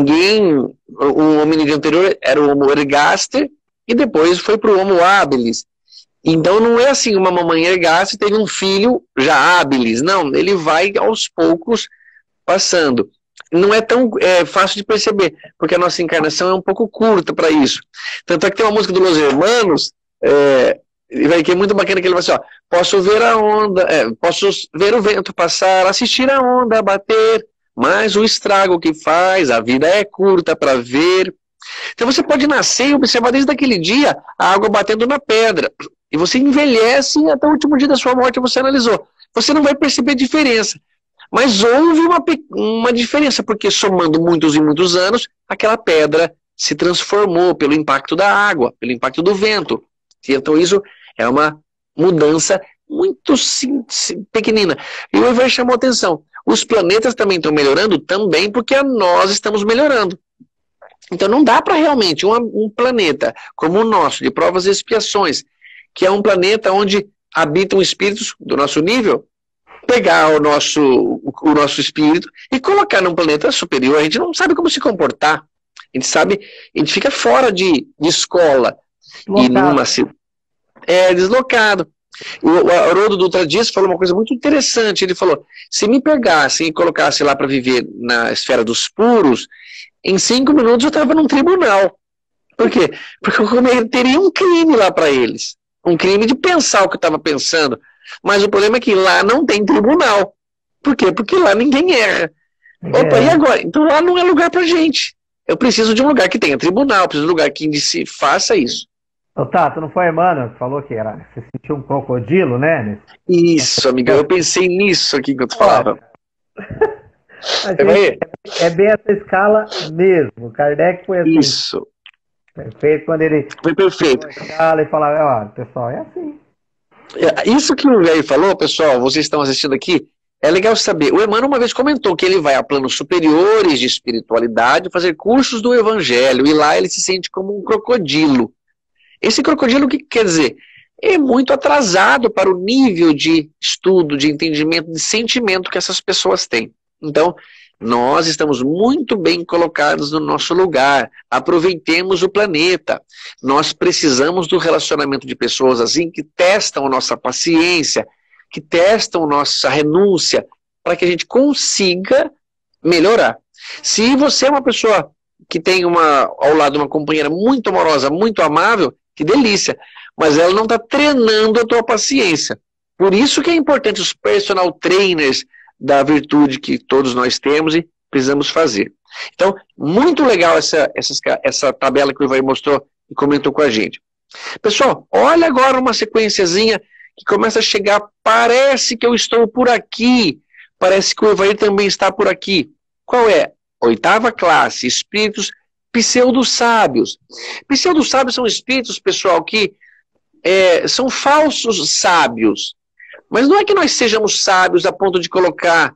o hominídeo anterior era o Homo ergaster, e depois foi para o Homo habilis. Então não é assim, uma mamãe ergaster teve um filho já habilis. Não, ele vai aos poucos passando. Não é tão fácil de perceber, porque a nossa encarnação é um pouco curta para isso. Tanto é que tem uma música do Los Hermanos, que é muito bacana, que ele vai assim, posso ver a onda, posso ver o vento passar, assistir a onda bater, mas o estrago que faz, a vida é curta para ver. Então você pode nascer e observar desde aquele dia a água batendo na pedra, e você envelhece até o último dia da sua morte, você analisou. Você não vai perceber diferença. Mas houve uma diferença, porque somando muitos e muitos anos, aquela pedra se transformou pelo impacto da água, pelo impacto do vento. Então isso é uma mudança muito pequenina. E o Ivan chamou atenção. Os planetas também estão melhorando, também porque nós estamos melhorando. Então não dá para realmente um planeta como o nosso, de provas e expiações, que é um planeta onde habitam espíritos do nosso nível, pegar o nosso espírito e colocar num planeta superior. A gente não sabe como se comportar. A gente fica fora de escola. Deslocado. Deslocado. O Haroldo Dutra Dias falou uma coisa muito interessante. Ele falou, se me pegassem e colocassem lá para viver na esfera dos puros, em 5 minutos eu estava num tribunal. Por quê? Porque eu cometeria um crime lá para eles. Um crime de pensar o que eu estava pensando. Mas o problema é que lá não tem tribunal. Por quê? Porque lá ninguém erra. Opa, e agora? Então lá não é lugar pra gente. Eu preciso de um lugar que tenha tribunal, preciso de um lugar que se faça isso. Tato, não foi a irmã que falou que você sentiu um crocodilo, né? Isso, amigão, eu pensei nisso aqui que eu falava. É bem essa escala mesmo. Kardec foi assim. Isso. Perfeito, quando ele foi perfeito. E falava, pessoal, é assim. Isso que o velho falou, pessoal, vocês estão assistindo aqui, é legal saber. O Emmanuel uma vez comentou que ele vai a planos superiores de espiritualidade fazer cursos do evangelho, e lá ele se sente como um crocodilo. Esse crocodilo, o que quer dizer? É muito atrasado para o nível de estudo, de entendimento, de sentimento que essas pessoas têm. Então, nós estamos muito bem colocados no nosso lugar. Aproveitemos o planeta. Nós precisamos do relacionamento de pessoas assim que testam a nossa paciência, que testam nossa renúncia, para que a gente consiga melhorar. Se você é uma pessoa que tem ao lado uma companheira muito amorosa, muito amável, que delícia. Mas ela não está treinando a tua paciência. Por isso que é importante os personal trainers da virtude que todos nós temos e precisamos fazer. Então, muito legal essa tabela que o Ivair mostrou e comentou com a gente. Pessoal, olha agora uma sequenciazinha que começa a chegar. Parece que eu estou por aqui. Parece que o Ivair também está por aqui. Qual é? 8ª classe, espíritos pseudo-sábios. Pseudo-sábios são espíritos, pessoal, que são falsos sábios. Mas não é que nós sejamos sábios a ponto de colocar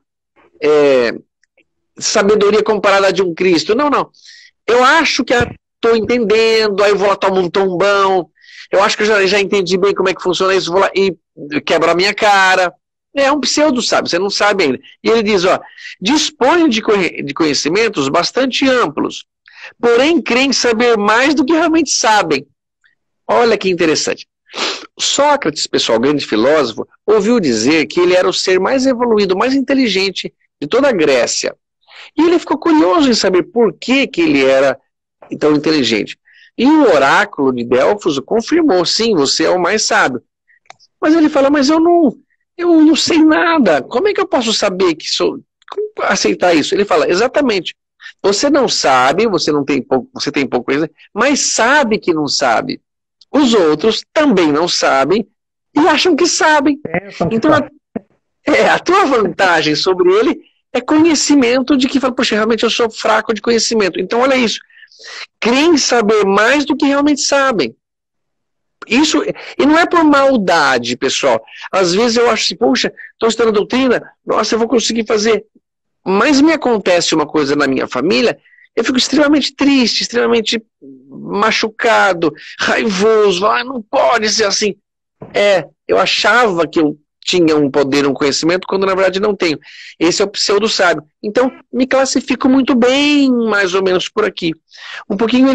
sabedoria comparada a de um Cristo. Não, não. Eu acho que estou entendendo, aí eu vou lá, tomo um tombão. Eu acho que eu já entendi bem como é que funciona isso, vou lá e quebro a minha cara. É um pseudo-sábio, você não sabe ainda. E ele diz, ó, dispõe de conhecimentos bastante amplos, porém creem saber mais do que realmente sabem. Olha que interessante. Sócrates, pessoal, grande filósofo, ouviu dizer que ele era o ser mais evoluído, mais inteligente de toda a Grécia. E ele ficou curioso em saber por que ele era tão inteligente. E o oráculo de Delfos confirmou, sim, você é o mais sábio. Mas ele fala, mas eu não sei nada. Como é que eu posso saber que sou? Como aceitar isso? Ele fala, exatamente. Você não sabe, você tem pouco coisa, mas sabe que não sabe. Os outros também não sabem e acham que sabem. Então, a tua vantagem sobre ele é conhecimento de que, poxa, realmente eu sou fraco de conhecimento. Então, olha isso. Creem saber mais do que realmente sabem. Isso, e não é por maldade, pessoal. Às vezes eu acho assim, poxa, estou estudando doutrina, nossa, eu vou conseguir fazer. Mas me acontece uma coisa na minha família, eu fico extremamente triste, extremamente machucado, raivoso. Não pode ser assim. Eu achava que eu tinha um poder, um conhecimento, quando na verdade não tenho. Esse é o pseudo-sábio. Então, me classifico muito bem, mais ou menos por aqui. Um pouquinho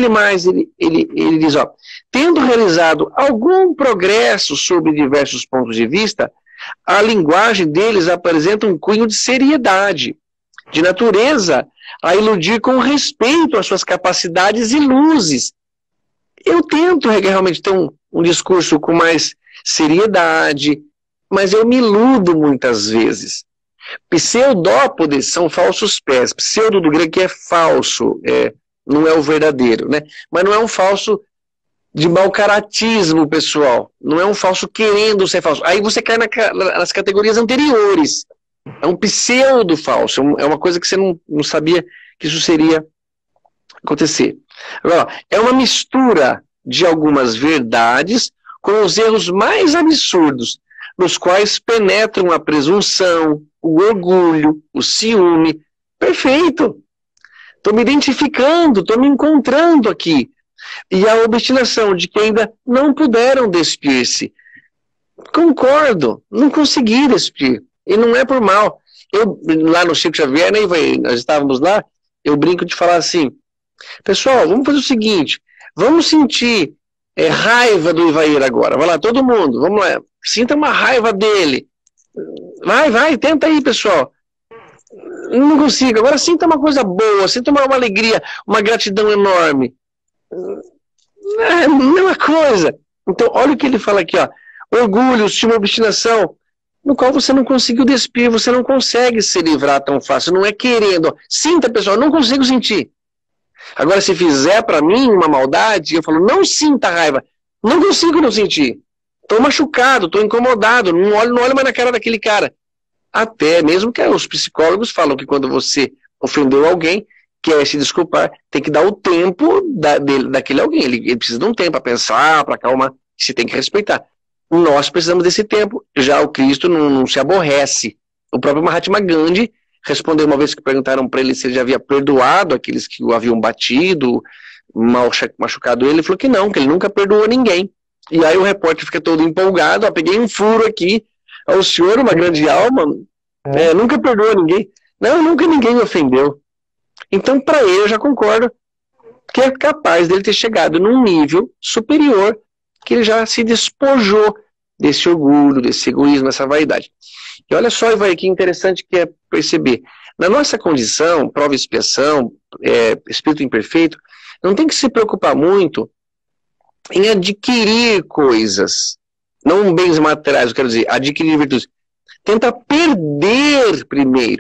ele diz, ó, tendo realizado algum progresso sobre diversos pontos de vista, a linguagem deles apresenta um cunho de seriedade, de natureza a iludir com respeito às suas capacidades e luzes. Eu tento realmente ter um discurso com mais seriedade, mas eu me iludo muitas vezes. Pseudópodes são falsos pés. Pseudo do grego que é falso, não é o verdadeiro, né? Mas não é um falso de mau caratismo, pessoal. Não é um falso querendo ser falso. Aí você cai nas categorias anteriores. É um pseudo falso. É uma coisa que você não sabia que isso seria acontecer. Agora, é uma mistura de algumas verdades com os erros mais absurdos, nos quais penetram a presunção, o orgulho, o ciúme. Perfeito! Estou me identificando, estou me encontrando aqui. E a obstinação de que ainda não puderam despir-se. Concordo, não consegui despir. E não é por mal. Eu, lá no Chico Xavier, né, nós estávamos lá, eu brinco de falar assim, pessoal, vamos fazer o seguinte, vamos sentir raiva do Ivair agora. Vai lá, todo mundo, vamos lá. Sinta uma raiva dele. Vai, tenta aí, pessoal. Não consigo. Agora sinta uma coisa boa, sinta uma alegria, uma gratidão enorme. É a mesma coisa. Então, olha o que ele fala aqui, ó. Orgulho, estima, obstinação, no qual você não conseguiu despir, você não consegue se livrar tão fácil, não é querendo. Ó. Sinta, pessoal, não consigo sentir. Agora, se fizer para mim uma maldade, eu falo, não sinta raiva. Não consigo não sentir. Estou machucado, estou incomodado, não olho mais na cara daquele cara. Até mesmo que os psicólogos falam que quando você ofendeu alguém, quer se desculpar, tem que dar o tempo daquele alguém. Ele precisa de um tempo para pensar, para acalmar, se tem que respeitar. Nós precisamos desse tempo. Já o Cristo não se aborrece. O próprio Mahatma Gandhi respondeu uma vez que perguntaram para ele se ele já havia perdoado aqueles que o haviam batido, machucado ele falou que não, que ele nunca perdoou ninguém. E aí o repórter fica todo empolgado, ó, peguei um furo aqui, o senhor, uma grande alma, nunca perdoou ninguém. Não, nunca ninguém me ofendeu. Então, para ele, eu já concordo que é capaz dele ter chegado num nível superior, que ele já se despojou desse orgulho, desse egoísmo, dessa vaidade. E olha só, Ivair, que interessante que é perceber. Na nossa condição, prova e expiação, espírito imperfeito, não tem que se preocupar muito em adquirir coisas, não bens materiais, eu quero dizer, adquirir virtudes. Tenta perder primeiro.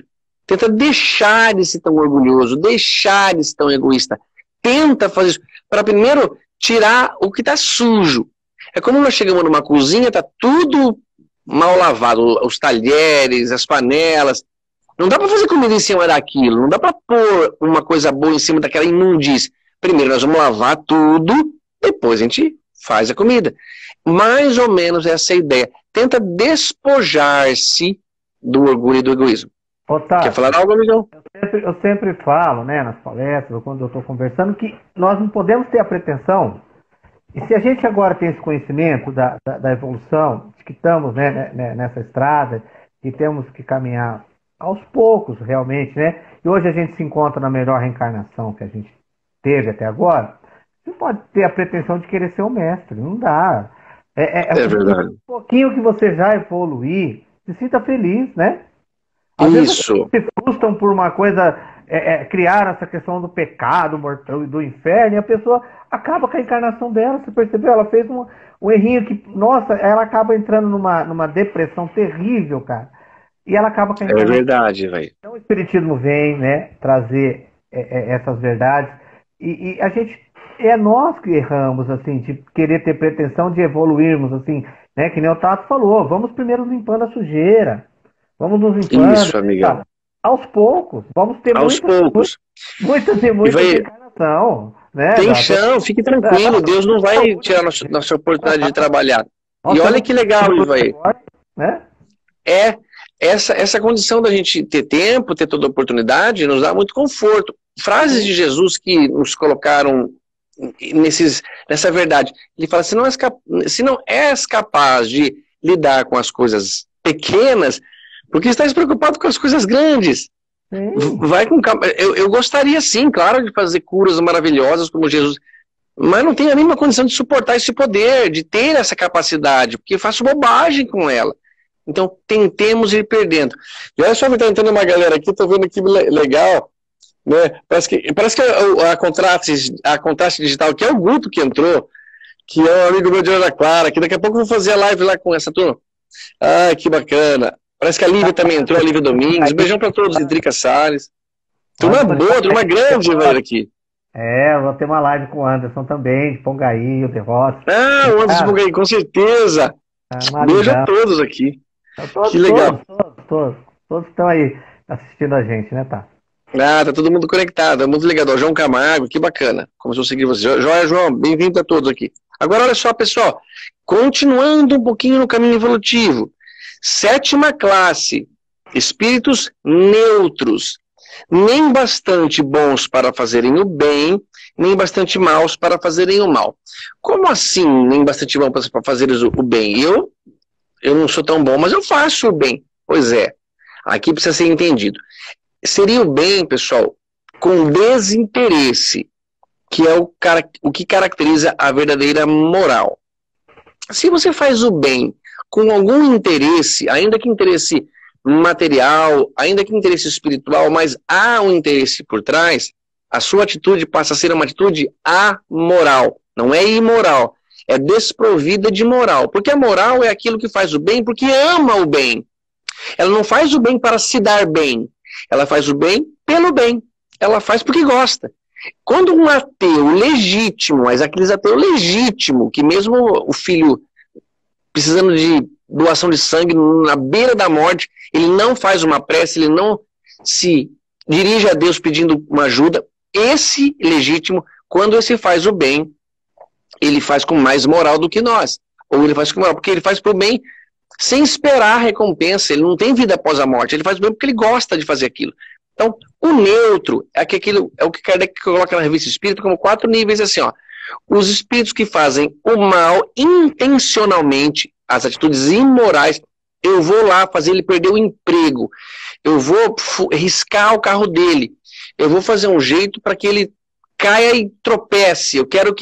Tenta deixar de ser tão orgulhoso, deixar de ser tão egoísta. Tenta fazer isso, para primeiro tirar o que está sujo. É como nós chegamos numa cozinha, está tudo mal lavado, os talheres, as panelas. Não dá para fazer comida em cima daquilo, não dá para pôr uma coisa boa em cima daquela imundície. Primeiro nós vamos lavar tudo, depois a gente faz a comida. Mais ou menos essa é a ideia. Tenta despojar-se do orgulho e do egoísmo. Otávio, quer falar algo, amigão? Eu sempre falo, né, nas palestras, ou quando eu estou conversando, que nós não podemos ter a pretensão, e se a gente agora tem esse conhecimento da evolução, de que estamos, né, nessa estrada, que temos que caminhar aos poucos, realmente, né, e hoje a gente se encontra na melhor reencarnação que a gente teve até agora, você não pode ter a pretensão de querer ser o mestre, não dá. É verdade. Um pouquinho que você já evoluir, se sinta feliz, né? Às Isso. vezes se frustram por uma coisa, criaram essa questão do pecado mortal e do inferno, e a pessoa acaba com a encarnação dela, você percebeu? Ela fez um errinho que, nossa, ela acaba entrando numa depressão terrível, cara. E ela acaba com a encarnação. É verdade, velho. Então o Espiritismo vem, né, trazer essas verdades, e a gente, é nós que erramos, assim, de querer ter pretensão de evoluirmos, assim, né, que nem o Tato falou, vamos primeiro limpando a sujeira. Vamos nos limpando. Isso, amigão. Tá? Aos poucos. Vamos ter muitas encarnação. Né, tem chão, fique tranquilo. Deus não vai tirar nossa oportunidade de trabalhar. E olha que legal, Ivaí. Né? Essa condição da gente ter tempo, ter toda a oportunidade, nos dá muito conforto. Frases de Jesus que nos colocaram nessa verdade. Ele fala, se não és capaz de lidar com as coisas pequenas, porque estás preocupado com as coisas grandes. Vai com calma. Eu gostaria, sim, claro, de fazer curas maravilhosas como Jesus, mas não tenho a mínima condição de suportar esse poder, de ter essa capacidade, porque eu faço bobagem com ela. Então, tentemos ir perdendo. E olha só, está entrando uma galera aqui, estou vendo que legal, né? Parece que a Contraste Digital, que é o Guto que entrou, que é um amigo meu de Ana Clara, que daqui a pouco eu vou fazer a live lá com essa turma. Ah, que bacana. Parece que a Lívia também entrou, a Lívia Domingos. Beijão pra todos, Drica Salles. Turma boa, turma grande, velho, aqui. Eu vou ter uma live com o Anderson também, de Pongaí, o The Rossi. Ah, o Anderson de Pongaí, com certeza. Beijo a todos aqui. Que legal. Todos estão aí assistindo a gente, né, tá? Ah, tá todo mundo conectado, é muito legal. O João Camargo, que bacana. Começou a seguir você. Joia, João, bem-vindo a todos aqui. Agora, olha só, pessoal. Continuando um pouquinho no caminho evolutivo. 7ª classe, espíritos neutros, nem bastante bons para fazerem o bem, nem bastante maus para fazerem o mal. Como assim, nem bastante bom para fazerem o bem? Eu não sou tão bom, mas eu faço o bem. Pois é, aqui precisa ser entendido. Seria o bem, pessoal, com desinteresse, que é o que caracteriza a verdadeira moral. Se você faz o bem com algum interesse, ainda que interesse material, ainda que interesse espiritual, mas há um interesse por trás, a sua atitude passa a ser uma atitude amoral. Não é imoral, é desprovida de moral. Porque a moral é aquilo que faz o bem porque ama o bem. Ela não faz o bem para se dar bem. Ela faz o bem pelo bem. Ela faz porque gosta. Quando um ateu legítimo, mas aqueles ateus legítimos, que mesmo o filho precisando de doação de sangue na beira da morte, ele não faz uma prece, ele não se dirige a Deus pedindo uma ajuda, esse legítimo, quando esse faz o bem, ele faz com mais moral do que nós. Ou ele faz com moral, porque ele faz pro bem sem esperar a recompensa, ele não tem vida após a morte, ele faz o bem porque ele gosta de fazer aquilo. Então, o neutro é o que Kardec coloca na Revista Espírita como 4 níveis, assim, ó. Os espíritos que fazem o mal intencionalmente, as atitudes imorais, eu vou lá fazer ele perder o emprego, eu vou riscar o carro dele, eu vou fazer um jeito para que ele caia e tropece, eu quero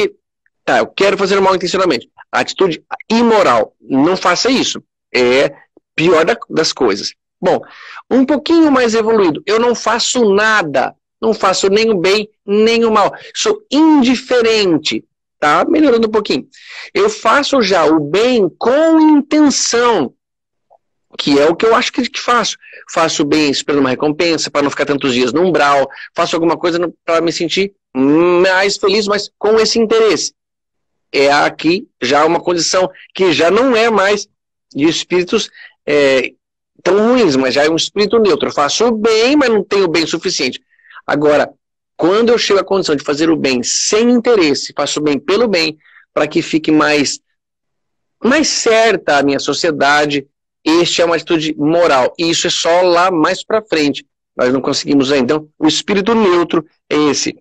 fazer o mal intencionalmente. A atitude imoral, não faça isso, é pior das coisas. Bom, um pouquinho mais evoluído, eu não faço nada, não faço nem o bem, nem o mal, sou indiferente, tá? Melhorando um pouquinho. Eu faço já o bem com intenção, que é o que eu acho que faço. Faço bem esperando uma recompensa, para não ficar tantos dias no umbral, faço alguma coisa para me sentir mais feliz, mas com esse interesse. É aqui já uma condição que já não é mais de espíritos tão ruins, mas já é um espírito neutro. Eu faço o bem, mas não tenho o bem suficiente. Agora, quando eu chego à condição de fazer o bem sem interesse, faço o bem pelo bem, para que fique mais certa a minha sociedade, este é uma atitude moral. E isso é só lá mais para frente. Nós não conseguimos ainda. Então, o espírito neutro é esse.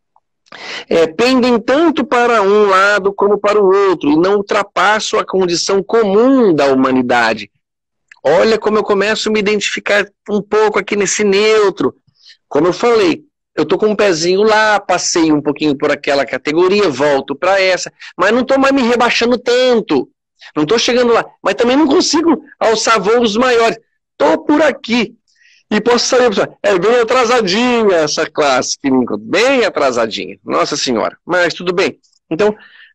Pendem tanto para um lado como para o outro, e não ultrapassam a condição comum da humanidade. Olha como eu começo a me identificar um pouco aqui nesse neutro. Como eu falei, eu estou com um pezinho lá, passei um pouquinho por aquela categoria, volto para essa, mas não estou mais me rebaixando tanto. Não estou chegando lá, mas também não consigo alçar voos maiores. Estou por aqui. E posso saber, pessoal, é bem atrasadinha essa classe, bem atrasadinha, Nossa Senhora, mas tudo bem. Então,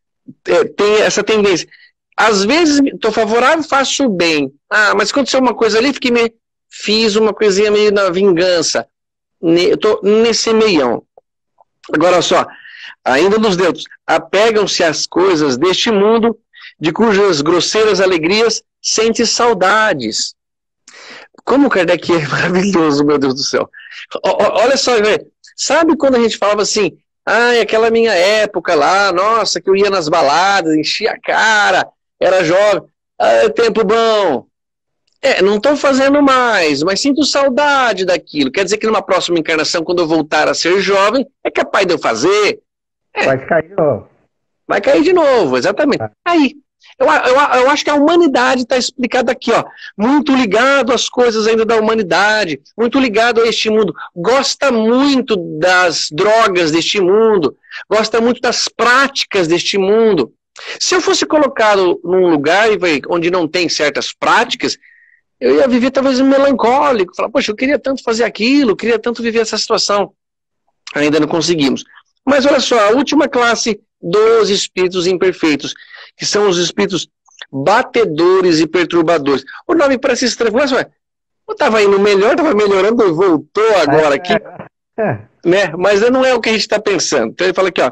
tem essa tendência. Às vezes, estou favorável, faço bem. Mas aconteceu uma coisa ali, fiz uma coisinha meio na vingança. Eu estou nesse meião. Agora só, ainda nos dedos, apegam-se às coisas deste mundo, de cujas grosseiras alegrias sente saudades. Como o Kardec é maravilhoso, meu Deus do céu. Olha só, velho. Sabe quando a gente falava assim, aquela minha época lá, nossa, que eu ia nas baladas, enchia a cara, era jovem, tempo bom. Não estou fazendo mais, mas sinto saudade daquilo. Quer dizer que numa próxima encarnação, quando eu voltar a ser jovem, é capaz de eu fazer. Vai cair de novo. Vai cair de novo, exatamente. Aí, eu acho que a humanidade está explicada aqui, ó, muito ligado às coisas ainda da humanidade, muito ligado a este mundo, gosta muito das drogas deste mundo, gosta muito das práticas deste mundo. Se eu fosse colocado num lugar onde não tem certas práticas, eu ia viver talvez melancólico, falar, poxa, eu queria tanto fazer aquilo, queria tanto viver essa situação. Ainda não conseguimos. Mas olha só, a última classe dos espíritos imperfeitos, que são os espíritos batedores e perturbadores. O nome parece estranho, mas eu estava indo melhor, estava melhorando e voltou agora aqui. Né? Mas não é o que a gente está pensando. Então ele fala aqui, ó,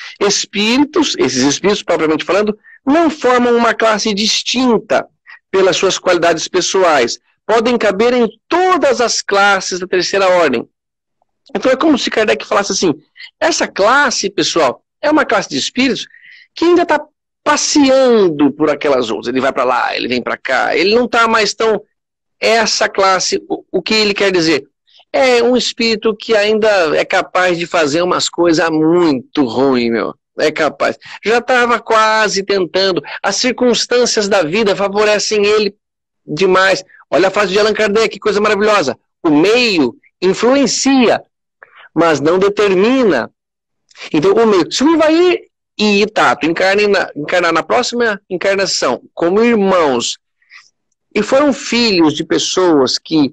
esses espíritos, propriamente falando, não formam uma classe distinta pelas suas qualidades pessoais. Podem caber em todas as classes da terceira ordem. Então é como se Kardec falasse assim, essa classe, pessoal, é uma classe de espíritos que ainda está passeando por aquelas outras. Ele vai para lá, ele vem para cá, ele não está mais tão... Essa classe, o que ele quer dizer? É um espírito que ainda é capaz de fazer umas coisas muito ruins, meu. É capaz. Já estava quase tentando. As circunstâncias da vida favorecem ele demais. Olha a frase de Allan Kardec, que coisa maravilhosa. O meio influencia, mas não determina. Então, o meio... Se o Ivaí e Tato encarnar na próxima encarnação como irmãos e foram filhos de pessoas que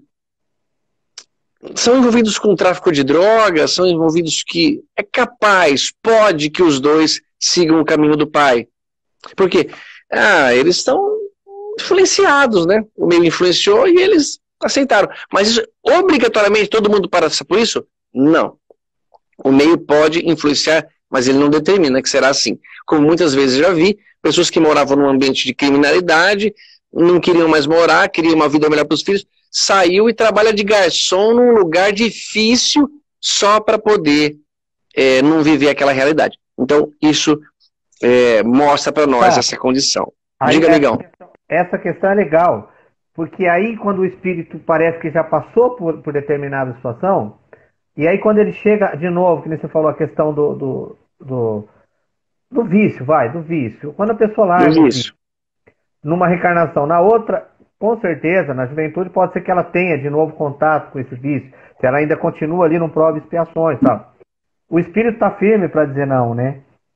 são envolvidos com tráfico de drogas, são envolvidos que é capaz, pode que os dois sigam o caminho do pai. Porque eles estão influenciados, né? O meio influenciou e eles aceitaram. Mas isso, obrigatoriamente todo mundo passa por isso? Não. O meio pode influenciar, mas ele não determina que será assim. Como muitas vezes já vi, pessoas que moravam num ambiente de criminalidade, não queriam mais morar, queriam uma vida melhor para os filhos, saiu e trabalha de garçom num lugar difícil só para poder não viver aquela realidade. Então, isso mostra para nós essa condição. Diga, amigão. Essa questão é legal, porque aí quando o espírito parece que já passou por determinada situação, e aí quando ele chega de novo, que nem você falou, a questão do vício, do vício. Quando a pessoa larga numa reencarnação, na outra, com certeza, na juventude pode ser que ela tenha de novo contato com esse vício, se ela ainda continua ali, não prova expiações, tal. O espírito está firme para dizer não, né?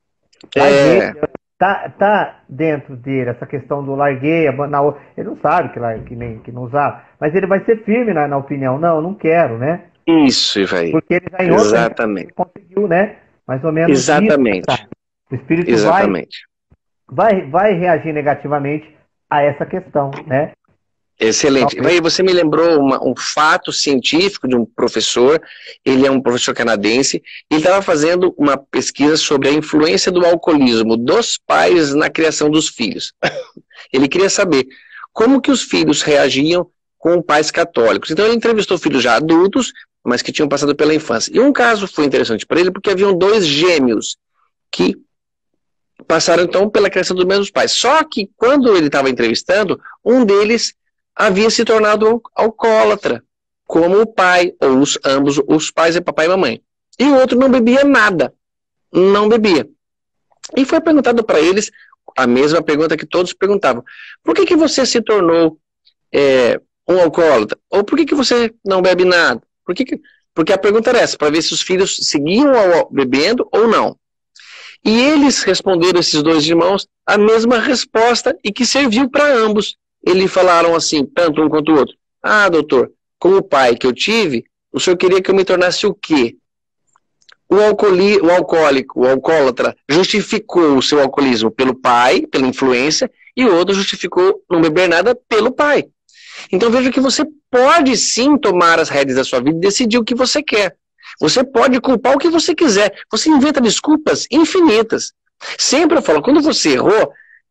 Tá dentro dele essa questão do larguei, ele não sabe que não usava, mas ele vai ser firme na opinião, não quero, né? Isso, vai. Porque ele já em outra conseguiu, né? Mais ou menos. Exatamente. Isso, o espírito Exatamente. vai reagir negativamente a essa questão, né? Excelente. Aí você me lembrou um fato científico de um professor, ele é um professor canadense, ele estava fazendo uma pesquisa sobre a influência do alcoolismo dos pais na criação dos filhos. Ele queria saber como que os filhos reagiam com pais católicos. Então ele entrevistou filhos já adultos, mas que tinham passado pela infância. E um caso foi interessante para ele, porque haviam 2 gêmeos que passaram então pela criação dos mesmos pais. Só que quando ele estava entrevistando, um deles havia se tornado alcoólatra, como o pai, ou ambos os pais, é papai e mamãe. E o outro não bebia nada, não bebia. E foi perguntado para eles a mesma pergunta que todos perguntavam: por que você se tornou um alcoólatra? Ou por que você não bebe nada? Porque a pergunta era essa, para ver se os filhos seguiam bebendo ou não. E eles responderam, esses 2 irmãos, a mesma resposta e que serviu para ambos. Eles falaram assim, tanto um quanto o outro: ah, doutor, com o pai que eu tive, o senhor queria que eu me tornasse o quê? O alcoólico, o alcoólatra, justificou o seu alcoolismo pelo pai, pela influência, e o outro justificou não beber nada pelo pai. Então veja que você pode sim tomar as rédeas da sua vida e decidir o que você quer. Você pode culpar o que você quiser. Você inventa desculpas infinitas. Sempre eu falo, quando você errou,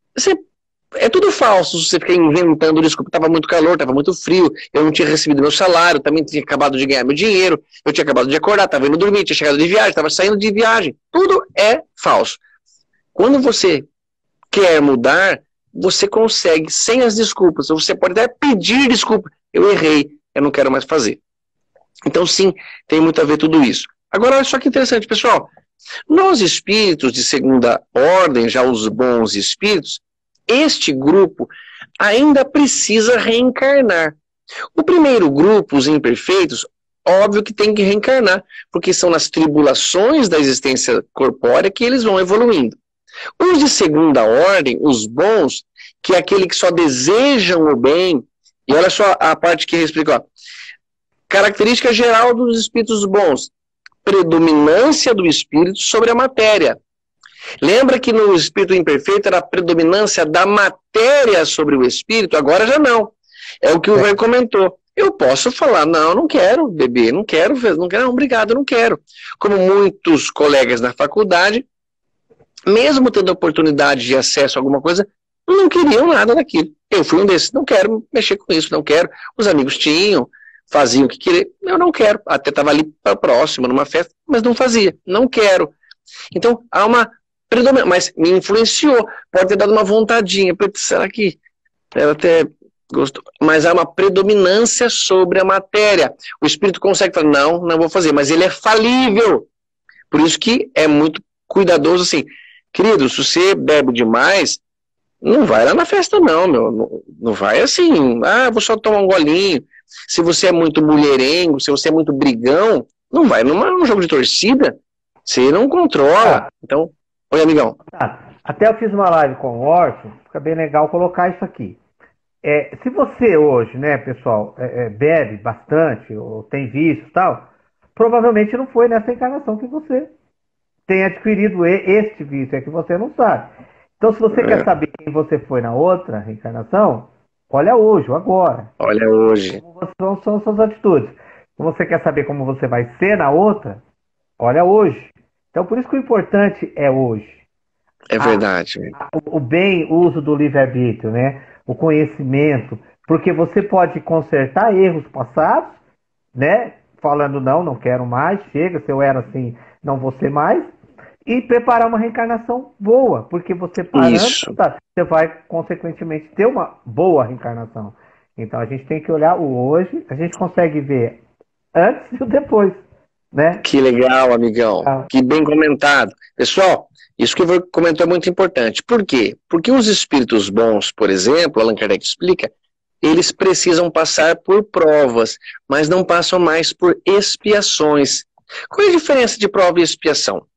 é tudo falso. Você fica inventando desculpa. Estava muito calor, estava muito frio, eu não tinha recebido meu salário, também tinha acabado de ganhar meu dinheiro, eu tinha acabado de acordar, estava indo dormir, tinha chegado de viagem, estava saindo de viagem. Tudo é falso. Quando você quer mudar, você consegue sem as desculpas. Você pode até pedir desculpa. Eu errei, eu não quero mais fazer. Então sim, tem muito a ver tudo isso. Agora olha só que interessante, pessoal. Nós espíritos de segunda ordem, já os bons espíritos, este grupo ainda precisa reencarnar. O primeiro grupo, os imperfeitos, óbvio que tem que reencarnar, porque são nas tribulações da existência corpórea que eles vão evoluindo. Os de segunda ordem, os bons, que é aquele que só desejam o bem, e olha só a parte que ele explica, ó. Característica geral dos espíritos bons: predominância do espírito sobre a matéria. Lembra que no espírito imperfeito era a predominância da matéria sobre o espírito? Agora já não. É o que o Ivan comentou. Eu posso falar, não quero beber, não quero, não, obrigado, não quero. Como muitos colegas na faculdade, mesmo tendo oportunidade de acesso a alguma coisa, não queriam nada daquilo. Eu fui um desses, não quero mexer com isso, não quero. Os amigos tinham, faziam o que queriam, eu não quero. Até estava ali próximo, numa festa, mas não fazia, não quero. Então, há uma predominância, mas me influenciou, pode ter dado uma vontadinha, será que ela até gostou? Mas há uma predominância sobre a matéria. O espírito consegue falar, não vou fazer, mas ele é falível. Por isso que é muito cuidadoso assim. Querido, se você bebe demais, não vai lá na festa não, meu. Não vai assim, vou só tomar um golinho. Se você é muito mulherengo, se você é muito brigão, não vai num jogo de torcida. Você não controla. Então, oi, amigão. Até eu fiz uma live com o Orson, fica bem legal colocar isso aqui. Se você hoje, né, pessoal, bebe bastante, ou tem vício e tal, provavelmente não foi nessa encarnação que você tem adquirido este vício, é que você não sabe. Então, se você quer saber quem você foi na outra reencarnação, olha hoje, ou agora. Olha hoje. Como são suas atitudes. Se você quer saber como você vai ser na outra, olha hoje. Então, por isso que o importante é hoje. É verdade. O bem uso do livre-arbítrio, né? O conhecimento. Porque você pode consertar erros passados, né? Falando, não quero mais, chega, se eu era assim, não vou ser mais. E preparar uma reencarnação boa. Porque você parando, você vai, consequentemente, ter uma boa reencarnação. Então, a gente tem que olhar o hoje, a gente consegue ver antes e o depois. Né? Que legal, amigão. Que bem comentado. Pessoal, isso que eu comentou é muito importante. Por quê? Porque os espíritos bons, por exemplo, Allan Kardec explica, eles precisam passar por provas, mas não passam mais por expiações. Qual é a diferença de prova e expiação?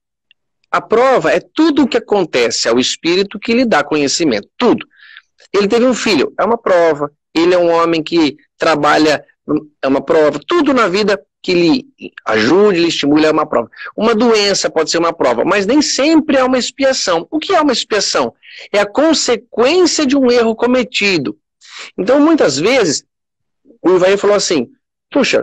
A prova é tudo o que acontece ao espírito que lhe dá conhecimento. Tudo. Ele teve um filho, é uma prova. Ele é um homem que trabalha, é uma prova. Tudo na vida que lhe ajude, lhe estimule é uma prova. Uma doença pode ser uma prova, mas nem sempre é uma expiação. O que é uma expiação? É a consequência de um erro cometido. Então, muitas vezes, o Ivaí falou assim, puxa,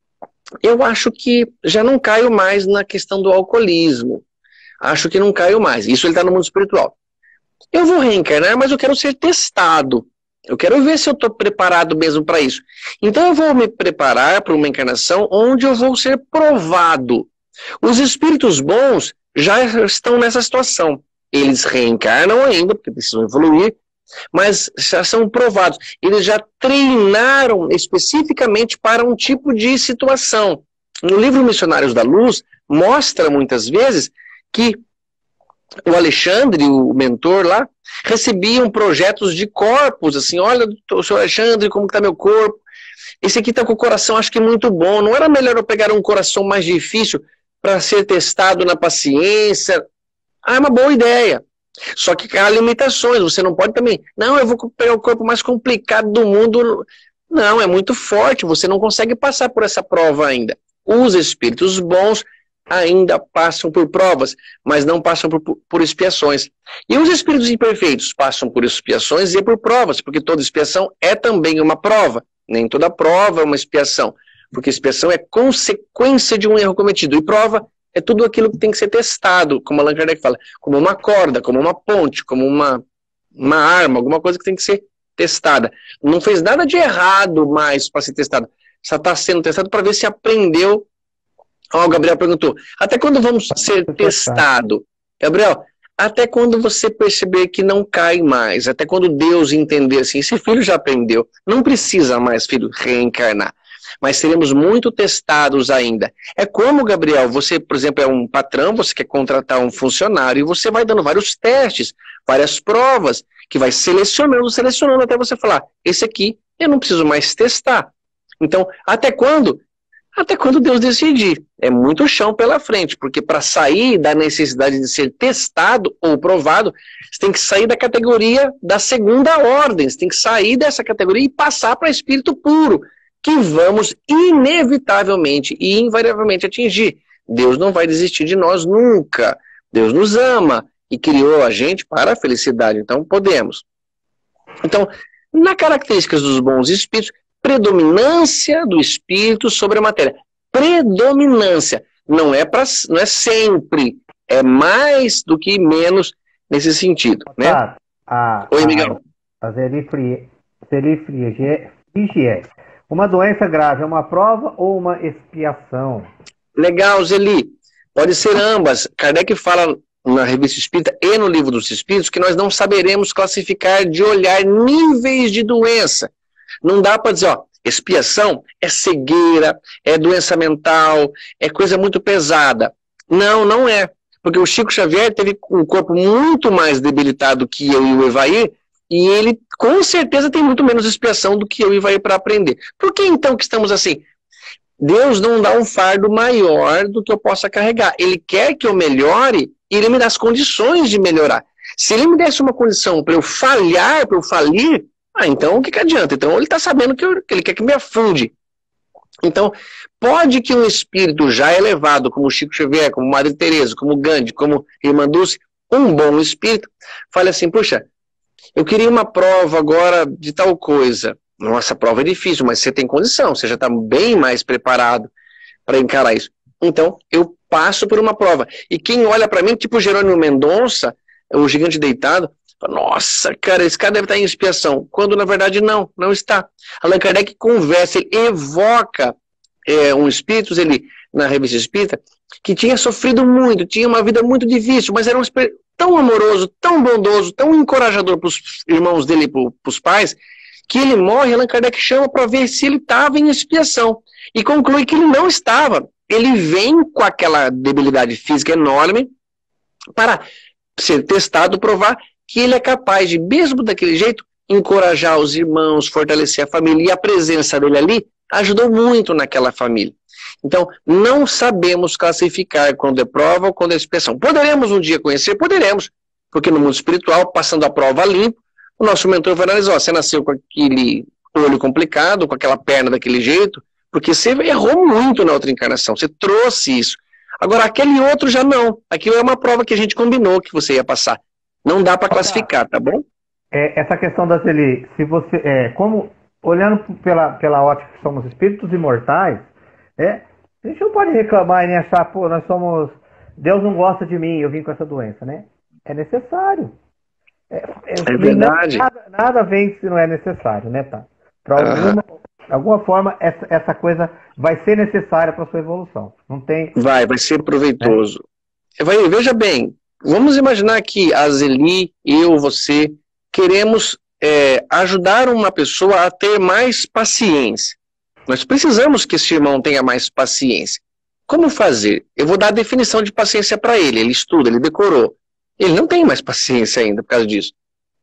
eu acho que já não caio mais na questão do alcoolismo. Acho que não caio mais. Isso ele está no mundo espiritual. Eu vou reencarnar, mas eu quero ser testado. Eu quero ver se eu estou preparado mesmo para isso. Então eu vou me preparar para uma encarnação onde eu vou ser provado. Os espíritos bons já estão nessa situação. Eles reencarnam ainda, porque precisam evoluir, mas já são provados. Eles já treinaram especificamente para um tipo de situação. No livro Missionários da Luz, mostra muitas vezes que o Alexandre, o mentor lá, recebiam projetos de corpos, assim, olha, senhor Alexandre, como está meu corpo? Esse aqui está com o coração, acho que muito bom. Não era melhor eu pegar um coração mais difícil para ser testado na paciência? Ah, é uma boa ideia. Só que há limitações, você não pode também, não, eu vou pegar o corpo mais complicado do mundo. Não, é muito forte, você não consegue passar por essa prova ainda. Os espíritos bons ainda passam por provas, mas não passam por expiações. E os espíritos imperfeitos passam por expiações e por provas, porque toda expiação é também uma prova. Nem toda prova é uma expiação, porque expiação é consequência de um erro cometido, e prova é tudo aquilo que tem que ser testado, como Allan Kardec fala, como uma corda, como uma ponte, como uma arma, alguma coisa que tem que ser testada. Não fez nada de errado mais para ser testado, só está sendo testado para ver se aprendeu. Ó, o Gabriel perguntou, até quando vamos ser testado? Gabriel, até quando você perceber que não cai mais, até quando Deus entender assim, esse filho já aprendeu, não precisa mais, filho, reencarnar. Mas seremos muito testados ainda. É como, Gabriel, você, por exemplo, é um patrão, você quer contratar um funcionário, e você vai dando vários testes, várias provas, que vai selecionando até você falar, esse aqui eu não preciso mais testar. Então, até quando? Até quando Deus decidir. É muito chão pela frente, porque para sair da necessidade de ser testado ou provado, você tem que sair da categoria da segunda ordem, você tem que sair dessa categoria e passar para espírito puro, que vamos inevitavelmente e invariavelmente atingir. Deus não vai desistir de nós nunca. Deus nos ama e criou a gente para a felicidade, então podemos. Então, na características dos bons espíritos, predominância do espírito sobre a matéria. Predominância. Não é sempre. É mais do que menos nesse sentido. Né? Oi, Miguel. A Zelifrigia. Uma doença grave é uma prova ou uma expiação? Legal, Zeli. Pode ser ambas. Kardec fala na Revista Espírita e no Livro dos Espíritos que nós não saberemos classificar de olhar níveis de doença. Não dá para dizer, ó, expiação é cegueira, é doença mental, é coisa muito pesada. Não, não é. Porque o Chico Xavier teve um corpo muito mais debilitado que eu e o Evair, e ele com certeza tem muito menos expiação do que eu e o Evair para aprender. Por que então que estamos assim? Deus não dá um fardo maior do que eu possa carregar. Ele quer que eu melhore e ele me dá as condições de melhorar. Se ele me desse uma condição para eu falhar, para eu falir, então o que adianta? Então ele está sabendo que ele quer que me afunde. Então, pode que um espírito já elevado, como Chico Xavier, como Madre Teresa, como Gandhi, como Irmã Dulce, um bom espírito, fale assim, puxa, eu queria uma prova agora de tal coisa. Nossa, a prova é difícil, mas você tem condição, você já está bem mais preparado para encarar isso. Então, eu passo por uma prova. E quem olha para mim, tipo Jerônimo Mendonça, o Gigante Deitado, nossa, cara, esse cara deve estar em expiação. Quando, na verdade, não está. Allan Kardec conversa, ele evoca um espírito, ele, na Revista Espírita, que tinha sofrido muito, tinha uma vida muito difícil, mas era um espírito tão amoroso, tão bondoso, tão encorajador para os irmãos dele, para os pais, que ele morre, Allan Kardec chama para ver se ele estava em expiação. E conclui que ele não estava. Ele vem com aquela debilidade física enorme para ser testado, provar que ele é capaz de, mesmo daquele jeito, encorajar os irmãos, fortalecer a família, e a presença dele ali ajudou muito naquela família. Então, não sabemos classificar quando é prova ou quando é expiação. Poderemos um dia conhecer? Poderemos, porque no mundo espiritual, passando a prova limpo, o nosso mentor vai analisar, você nasceu com aquele olho complicado, com aquela perna daquele jeito, porque você errou muito na outra encarnação, você trouxe isso. Agora, aquele outro já não. Aquilo é uma prova que a gente combinou que você ia passar. Não dá para classificar, tá bom? essa questão da Zeli, se você, como olhando pela ótica que somos espíritos imortais, a gente não pode reclamar e nem achar, pô, nós somos, Deus não gosta de mim, eu vim com essa doença, né? É necessário. É verdade. Nada vem se não é necessário, né, tá? Para alguma forma, essa coisa vai ser necessária para sua evolução. Não tem. Vai ser proveitoso. Veja bem, vamos imaginar que a Zeli, eu, você, queremos ajudar uma pessoa a ter mais paciência. Nós precisamos que esse irmão tenha mais paciência. Como fazer? Eu vou dar a definição de paciência para ele. Ele estuda, ele decorou. Ele não tem mais paciência ainda por causa disso.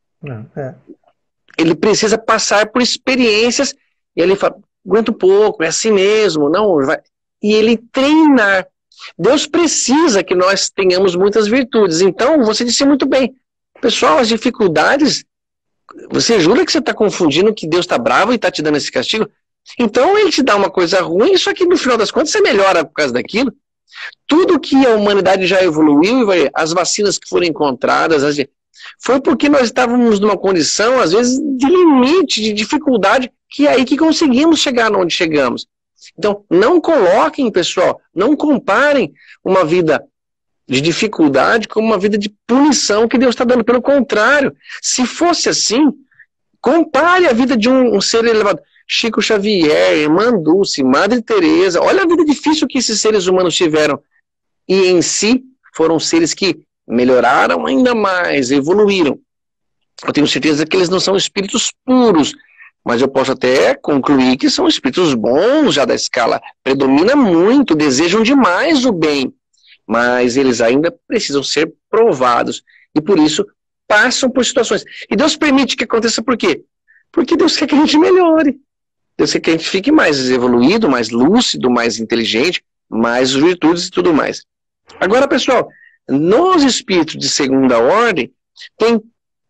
Ele precisa passar por experiências e ele fala, aguenta um pouco, é assim mesmo, não vai. E ele treinar. Deus precisa que nós tenhamos muitas virtudes. Então, você disse muito bem. Pessoal, as dificuldades, você jura que você está confundindo que Deus está bravo e está te dando esse castigo? Então, ele te dá uma coisa ruim, só que no final das contas você melhora por causa daquilo. Tudo que a humanidade já evoluiu, as vacinas que foram encontradas, foi porque nós estávamos numa condição, às vezes, de limite, de dificuldade, que é aí que conseguimos chegar onde chegamos. Então, não coloquem, pessoal, não comparem uma vida de dificuldade com uma vida de punição que Deus está dando. Pelo contrário, se fosse assim, compare a vida de um ser elevado. Chico Xavier, Irmã Dulce, Madre Teresa, olha a vida difícil que esses seres humanos tiveram. E em si, foram seres que melhoraram ainda mais, evoluíram. Eu tenho certeza que eles não são espíritos puros, mas eu posso até concluir que são espíritos bons já da escala. Predomina muito, desejam demais o bem, mas eles ainda precisam ser provados. E por isso, passam por situações. E Deus permite que aconteça por quê? Porque Deus quer que a gente melhore. Deus quer que a gente fique mais evoluído, mais lúcido, mais inteligente, mais virtudes e tudo mais. Agora, pessoal, nos espíritos de segunda ordem, tem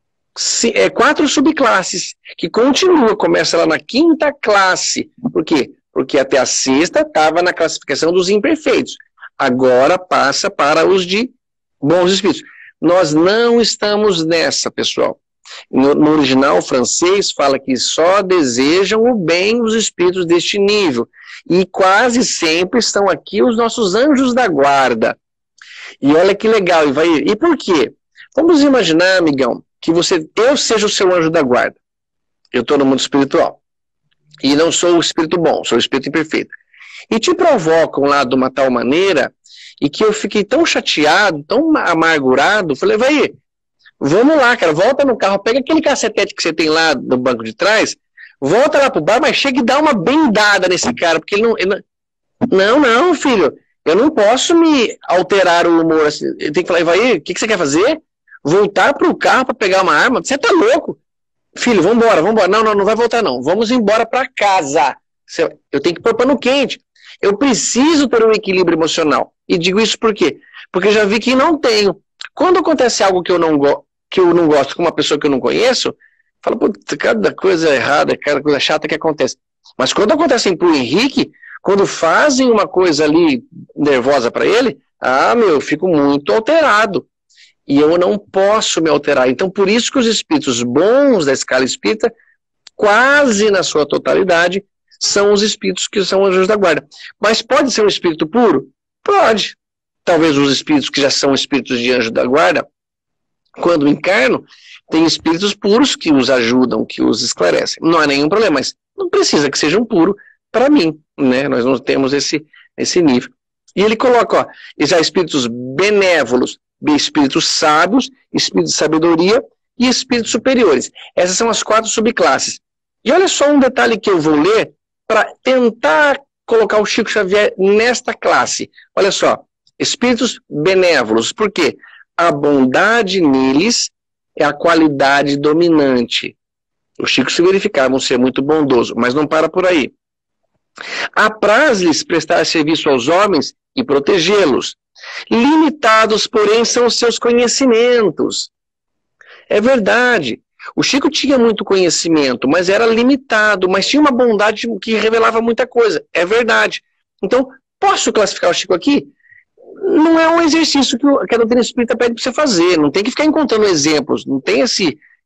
4 subclasses, que começa lá na 5ª classe. Por quê? Porque até a 6ª estava na classificação dos imperfeitos. Agora passa para os de bons espíritos. Nós não estamos nessa, pessoal. No original francês fala que só desejam o bem os espíritos deste nível. E quase sempre estão aqui os nossos anjos da guarda. E olha que legal, Ivair. E por quê? Vamos imaginar, amigão, que eu seja o seu anjo da guarda. Eu estou no mundo espiritual. E não sou o espírito bom, sou o espírito imperfeito. E te provocam lá de uma tal maneira, e que eu fiquei tão chateado, tão amargurado, falei, Ivair, vamos lá, cara, volta no carro, pega aquele cacetete que você tem lá no banco de trás, volta lá pro bar, mas chega e dá uma bendada nesse cara, porque ele não, filho, eu não posso me alterar o humor assim. Eu tenho que falar, Ivair, o que você quer fazer? Voltar pro carro para pegar uma arma? Você tá louco? Filho, vambora. Não vai voltar não. Vamos embora para casa. Eu tenho que pôr pano quente. Eu preciso ter um equilíbrio emocional. E digo isso por quê? Porque eu já vi que não tenho. Quando acontece algo que eu não gosto com uma pessoa que eu não conheço, falo, puta, cada coisa errada, cada coisa chata que acontece. Mas quando acontece pro Henrique, quando fazem uma coisa ali nervosa para ele, eu fico muito alterado. E eu não posso me alterar. Então, por isso que os espíritos bons da escala espírita, quase na sua totalidade, são os espíritos que são anjos da guarda. Mas pode ser um espírito puro? Pode. Talvez os espíritos que já são espíritos de anjo da guarda, quando encarnam, tem espíritos puros que os ajudam, que os esclarecem. Não há nenhum problema, mas não precisa que sejam puros para mim, né? Nós não temos esse nível. E ele coloca, já espíritos benévolos, espíritos sábios, espíritos de sabedoria e espíritos superiores. Essas são as 4 subclasses. E olha só um detalhe que eu vou ler para tentar colocar o Chico Xavier nesta classe. Olha só, espíritos benévolos. Por quê? A bondade neles é a qualidade dominante. O Chico se verificava um ser muito bondoso, mas não para por aí. Apraz-lhes prestar serviço aos homens e protegê-los. Limitados, porém, são os seus conhecimentos. É verdade. O Chico tinha muito conhecimento, mas era limitado, mas tinha uma bondade que revelava muita coisa. É verdade. Então, posso classificar o Chico aqui? Não é um exercício que a doutrina espírita pede para você fazer. Não tem que ficar encontrando exemplos. Não tem esse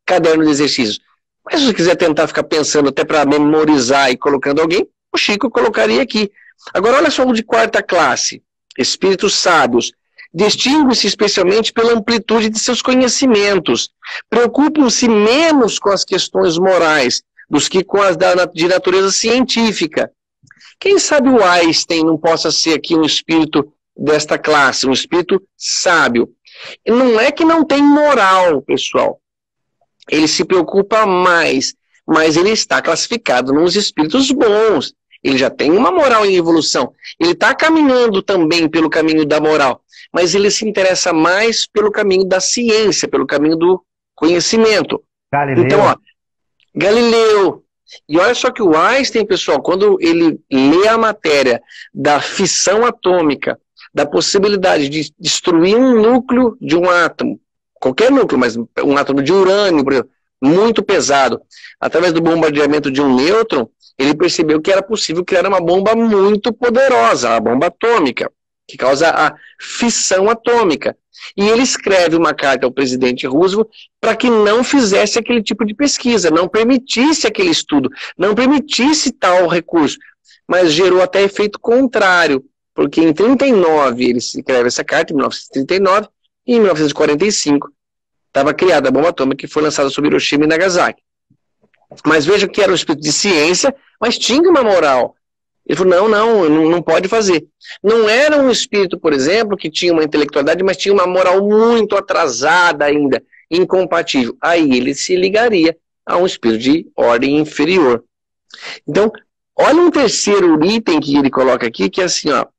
caderno de exercícios. Mas se você quiser tentar ficar pensando até para memorizar e colocando alguém, o Chico colocaria aqui. Agora, olha só o de quarta classe. Espíritos sábios. Distinguem-se especialmente pela amplitude de seus conhecimentos. Preocupam-se menos com as questões morais dos que com as de natureza científica. Quem sabe o Einstein não possa ser aqui um espírito desta classe, um espírito sábio. Não é que não tem moral, pessoal. Ele se preocupa mais, mas ele está classificado nos espíritos bons. Ele já tem uma moral em evolução. Ele está caminhando também pelo caminho da moral, mas ele se interessa mais pelo caminho da ciência, pelo caminho do conhecimento. Galileu. Então, ó, Galileu. E olha só que o Einstein, pessoal, quando ele lê a matéria da fissão atômica, da possibilidade de destruir um núcleo de um átomo, qualquer núcleo, mas um átomo de urânio, por exemplo, muito pesado, através do bombardeamento de um nêutron, ele percebeu que era possível criar uma bomba muito poderosa, a bomba atômica, que causa a fissão atômica. E ele escreve uma carta ao presidente Roosevelt para que não fizesse aquele tipo de pesquisa, não permitisse aquele estudo, não permitisse tal recurso, mas gerou até efeito contrário, porque em 1939 ele escreve essa carta, em 1939, e em 1945 estava criada a bomba atômica que foi lançada sobre Hiroshima e Nagasaki. Mas veja que era um espírito de ciência, mas tinha uma moral. Ele falou, não pode fazer. Não era um espírito, por exemplo, que tinha uma intelectualidade, mas tinha uma moral muito atrasada ainda, incompatível. Aí ele se ligaria a um espírito de ordem inferior. Então, olha um terceiro item que ele coloca aqui, que é assim, ó,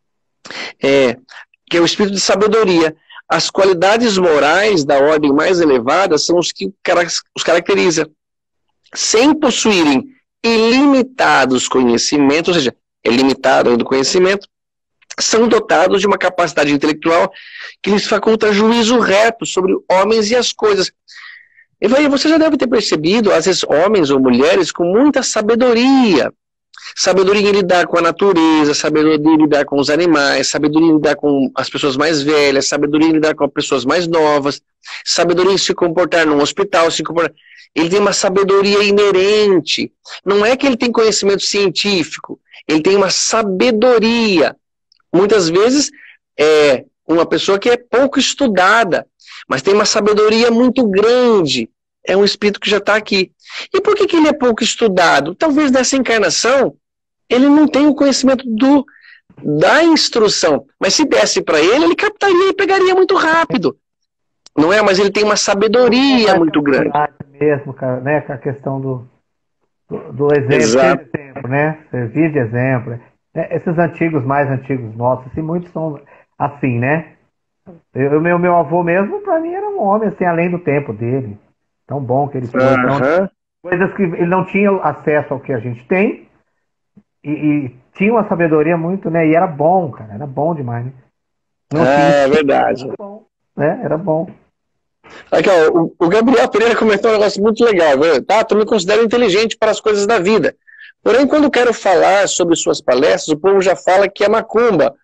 que é o espírito de sabedoria. As qualidades morais da ordem mais elevada são os que os caracteriza. Sem possuírem ilimitados conhecimentos, ou seja, é limitado do conhecimento, são dotados de uma capacidade intelectual que lhes faculta juízo reto sobre homens e as coisas. E você já deve ter percebido, às vezes, homens ou mulheres com muita sabedoria. Sabedoria em lidar com a natureza, sabedoria em lidar com os animais, sabedoria em lidar com as pessoas mais velhas, sabedoria em lidar com as pessoas mais novas, sabedoria em se comportar num hospital, Ele tem uma sabedoria inerente. Não é que ele tem conhecimento científico, ele tem uma sabedoria. Muitas vezes é uma pessoa que é pouco estudada, mas tem uma sabedoria muito grande. É um espírito que já está aqui. E por que ele é pouco estudado? Talvez nessa encarnação ele não tenha o conhecimento da instrução. Mas se desse para ele captaria e pegaria muito rápido. Não é? Mas ele tem uma sabedoria muito grande. Mesmo, cara, né? Com a questão do exemplo, né? Servir de exemplo. Esses antigos, mais antigos nossos, assim, muitos são assim, né? Meu avô mesmo, para mim, era um homem, assim, além do tempo dele. Tão bom que ele foi. Então, coisas que ele não tinha acesso ao que a gente tem. E tinha uma sabedoria muito, né? E era bom, cara. Era bom demais, né? É verdade. Era bom, né? Era bom. Aqui, ó, o Gabriel Pereira comentou um negócio muito legal. Tá, tu me considero inteligente para as coisas da vida. Porém, quando quero falar sobre suas palestras, o povo já fala que é macumba.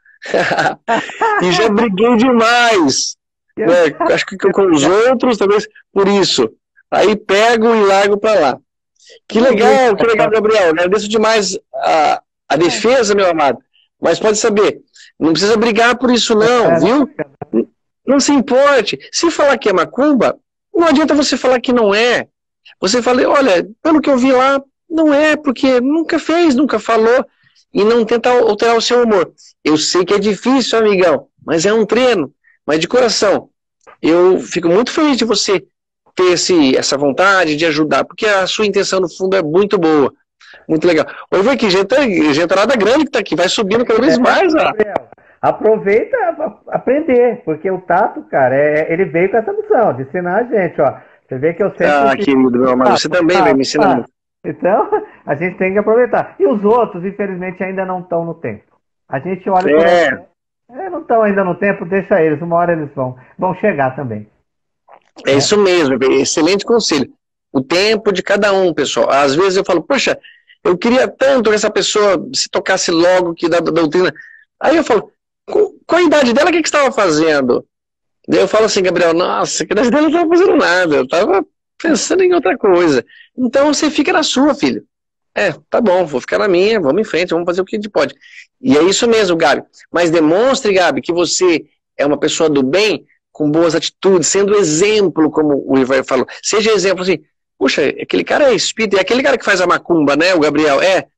E já briguei demais. Acho que com os outros, talvez por isso. Aí pego e largo para lá. Que legal, Gabriel. Agradeço demais a defesa, meu amado. Mas pode saber, não precisa brigar por isso não, viu? Não se importe. Se falar que é macumba, não adianta você falar que não é. Você fala, olha, pelo que eu vi lá, não é, porque nunca fez, nunca falou, e não tenta alterar o seu humor. Eu sei que é difícil, amigão, mas é um treino. Mas de coração, eu fico muito feliz de você ter essa vontade de ajudar, porque a sua intenção, no fundo, é muito boa. Muito legal. Oi, vai aqui, gentarada grande que tá aqui, vai subindo cada vez mais. Aproveita a aprender, porque o Tato, cara, ele veio com essa missão de ensinar a gente, ó. Você vê que eu sempre... querido, meu amado, você também vai me ensinando. Então, a gente tem que aproveitar. E os outros, infelizmente, ainda não estão no tempo. A gente olha... não estão ainda no tempo, deixa eles. Uma hora eles vão chegar também. É isso mesmo, excelente conselho. O tempo de cada um, pessoal. Às vezes eu falo, poxa, eu queria tanto que essa pessoa se tocasse logo que da doutrina. Aí eu falo, qual a idade dela, o que estava fazendo? Daí eu falo assim, Gabriel, nossa, que a idade dela não estava fazendo nada, eu estava pensando em outra coisa. Então você fica na sua, filho. Tá bom, vou ficar na minha, vamos em frente, vamos fazer o que a gente pode. E é isso mesmo, Gabi. Mas demonstre, Gabi, que você é uma pessoa do bem, com boas atitudes, sendo exemplo, como o Ivar falou. Seja exemplo assim, puxa, aquele cara é espírita, é aquele cara que faz a macumba, né, o Gabriel?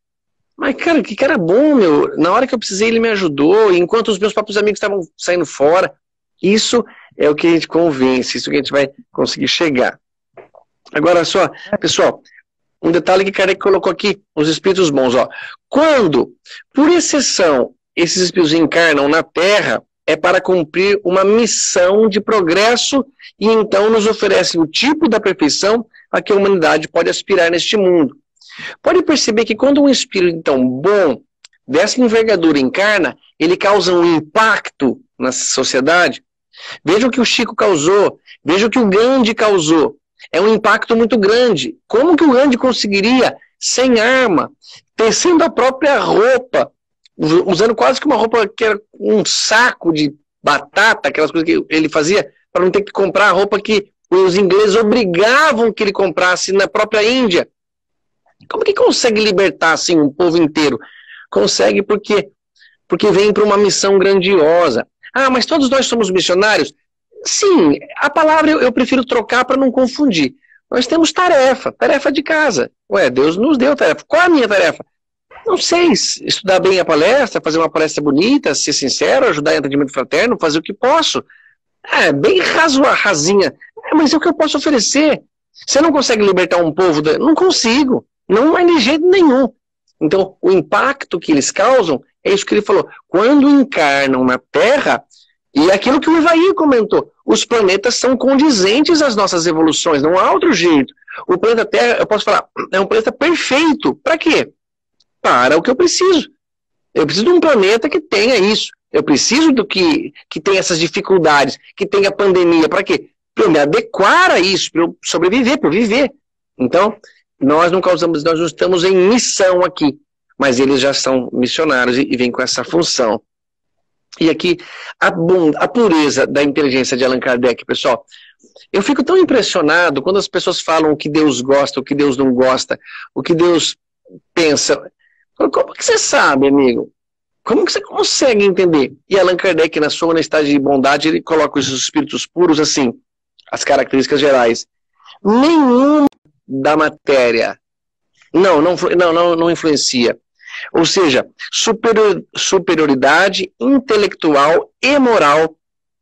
Mas, cara, que cara bom, meu. Na hora que eu precisei, ele me ajudou, enquanto os meus próprios amigos estavam saindo fora. Isso é o que a gente convence, isso que a gente vai conseguir chegar. Agora só, pessoal, um detalhe que Kardec colocou aqui, os espíritos bons, ó. Quando, por exceção, esses espíritos encarnam na Terra, é para cumprir uma missão de progresso e então nos oferecem o tipo da perfeição a que a humanidade pode aspirar neste mundo. Pode perceber que quando um espírito, então, bom, dessa envergadura encarna, ele causa um impacto na sociedade. Veja o que o Chico causou, veja o que o Gandhi causou. É um impacto muito grande. Como que o Gandhi conseguiria, sem arma, tecendo a própria roupa, usando quase que uma roupa que era um saco de batata, aquelas coisas que ele fazia, para não ter que comprar a roupa que os ingleses obrigavam que ele comprasse na própria Índia? Como que consegue libertar assim um povo inteiro? Consegue porque vem para uma missão grandiosa. Mas todos nós somos missionários? Sim, a palavra eu prefiro trocar para não confundir. Nós temos tarefa de casa. Deus nos deu tarefa. Qual é a minha tarefa? Não sei, estudar bem a palestra, fazer uma palestra bonita, ser sincero, ajudar em atendimento fraterno, fazer o que posso. Bem rasinha. Mas é o que eu posso oferecer. Você não consegue libertar um povo? Não consigo. Não é de jeito nenhum. Então, o impacto que eles causam, é isso que ele falou. Quando encarnam na Terra, e aquilo que o Ivaí comentou, os planetas são condizentes às nossas evoluções, não há outro jeito. O planeta Terra, eu posso falar, é um planeta perfeito. Para quê? Para o que eu preciso. Eu preciso de um planeta que tenha isso. Eu preciso do que tenha essas dificuldades, que tenha pandemia. Para quê? Para eu me adequar a isso, para eu sobreviver, para eu viver. Então, nós não estamos em missão aqui, mas eles já são missionários e vêm com essa função. E aqui, a pureza da inteligência de Allan Kardec, pessoal. Eu fico tão impressionado quando as pessoas falam o que Deus gosta, o que Deus não gosta, o que Deus pensa. Como que você sabe, amigo? Como que você consegue entender? E Allan Kardec, na sua honestidade de bondade, ele coloca os espíritos puros assim, as características gerais. Nenhuma da matéria não influencia. Ou seja, superioridade intelectual e moral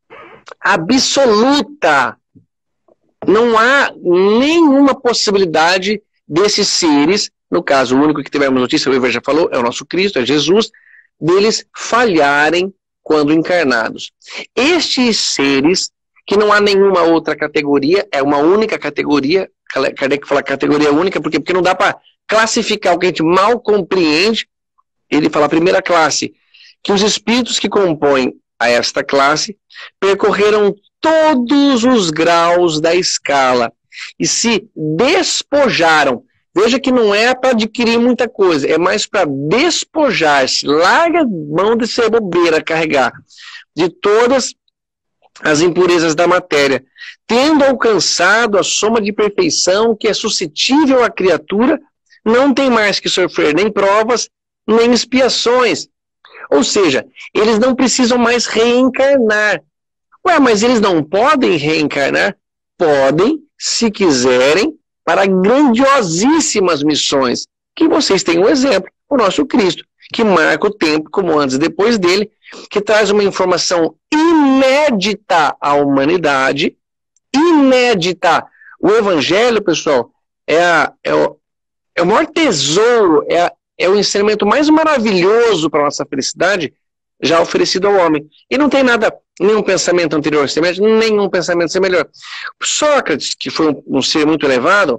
absoluta. Não há nenhuma possibilidade desses seres, no caso, o único que tivemos notícia, o Iver já falou, é o nosso Cristo, é Jesus, deles falharem quando encarnados. Estes seres, que não há nenhuma outra categoria, é uma única categoria, Kardec fala categoria única, porque não dá para classificar o que a gente mal compreende. Ele fala a primeira classe, que os espíritos que compõem a esta classe percorreram todos os graus da escala e se despojaram. Veja que não é para adquirir muita coisa, é mais para despojar-se, larga a mão de ser bobeira, carregar, de todas as impurezas da matéria, tendo alcançado a soma de perfeição que é suscetível à criatura, não tem mais que sofrer nem provas, nem expiações. Ou seja, eles não precisam mais reencarnar. Mas eles não podem reencarnar? Podem, se quiserem, para grandiosíssimas missões, que vocês têm um exemplo, o nosso Cristo, que marca o tempo como antes e depois dele, que traz uma informação inédita à humanidade, inédita. O Evangelho, pessoal, é o maior tesouro, é o ensinamento mais maravilhoso para a nossa felicidade já oferecido ao homem. E não tem nada, nenhum pensamento anterior semelhante, nenhum pensamento semelhante. Sócrates, que foi um ser muito elevado,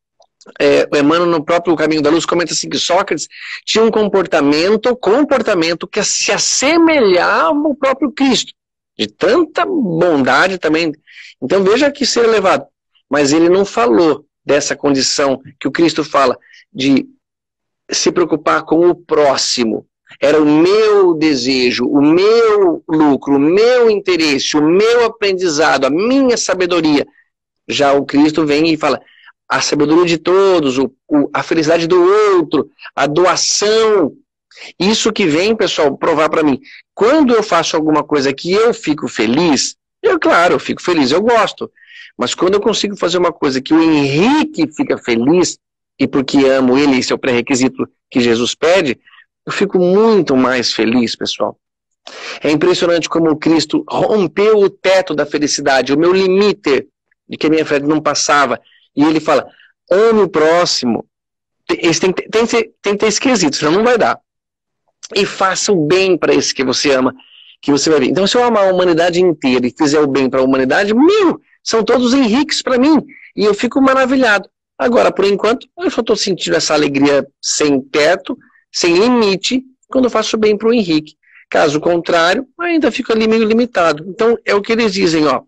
o Emmanuel, no próprio Caminho da Luz, comenta assim que Sócrates tinha um comportamento que se assemelhava ao próprio Cristo, de tanta bondade também. Então veja que ser elevado. Mas ele não falou dessa condição que o Cristo fala, de se preocupar com o próximo. Era o meu desejo, o meu lucro, o meu interesse, o meu aprendizado, a minha sabedoria. Já o Cristo vem e fala, a sabedoria de todos, a felicidade do outro, a doação. Isso que vem, pessoal, provar para mim. Quando eu faço alguma coisa que eu fico feliz, eu fico feliz, eu gosto. Mas quando eu consigo fazer uma coisa que o Henrique fica feliz, e porque amo ele, esse é o pré-requisito que Jesus pede, eu fico muito mais feliz, pessoal. É impressionante como o Cristo rompeu o teto da felicidade, o meu limite de que a minha fé não passava. E ele fala, ame o próximo. Esse tem que ter esquisito, senão não vai dar. E faça o bem para esse que você ama, que você vai ver. Então, se eu amar a humanidade inteira e fizer o bem para a humanidade, são todos Henriques para mim. E eu fico maravilhado. Agora, por enquanto, eu só estou sentindo essa alegria sem teto, sem limite, quando eu faço o bem para o Henrique. Caso contrário, ainda fico ali meio limitado. Então, é o que eles dizem, ó.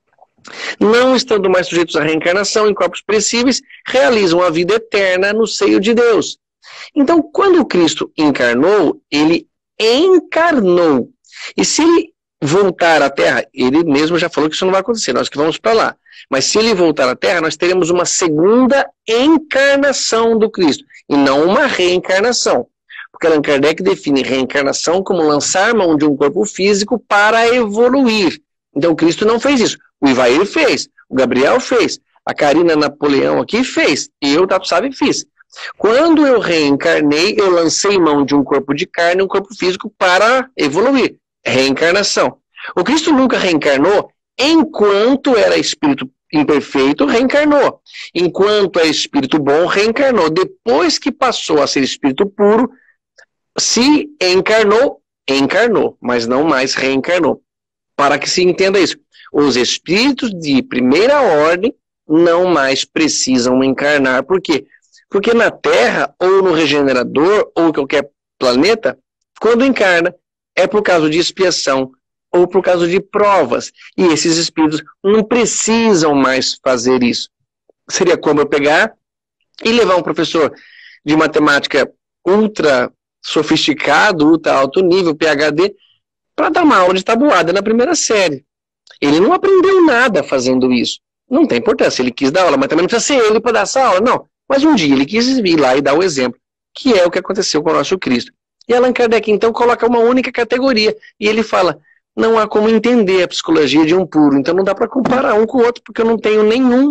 Não estando mais sujeitos à reencarnação em corpos perecíveis, realizam a vida eterna no seio de Deus. Então, quando o Cristo encarnou, ele encarnou. E se ele voltar à Terra, ele mesmo já falou que isso não vai acontecer, nós que vamos para lá. Mas se ele voltar à Terra, nós teremos uma segunda encarnação do Cristo, e não uma reencarnação. Porque Allan Kardec define reencarnação como lançar mão de um corpo físico para evoluir. Então, Cristo não fez isso. O Ivair fez, o Gabriel fez, a Karina Napoleão aqui fez, e eu, Tato Sávio, fiz. Quando eu reencarnei, eu lancei mão de um corpo de carne, um corpo físico para evoluir. Reencarnação. O Cristo nunca reencarnou enquanto era espírito imperfeito, reencarnou. Enquanto é espírito bom, reencarnou. Depois que passou a ser espírito puro, se encarnou, encarnou, mas não mais reencarnou. Para que se entenda isso. Os espíritos de primeira ordem não mais precisam encarnar. Por quê? Porque na Terra, ou no regenerador, ou qualquer planeta, quando encarna, é por causa de expiação, ou por causa de provas. E esses espíritos não precisam mais fazer isso. Seria como eu pegar e levar um professor de matemática ultra sofisticado, ultra alto nível, PhD, para dar uma aula de tabuada na primeira série. Ele não aprendeu nada fazendo isso. Não tem importância, ele quis dar aula, mas também não precisa ser ele para dar essa aula, não. Mas um dia ele quis vir lá e dar o exemplo, que é o que aconteceu com o nosso Cristo. E Allan Kardec, então, coloca uma única categoria, e ele fala, não há como entender a psicologia de um puro, então não dá para comparar um com o outro, porque eu não tenho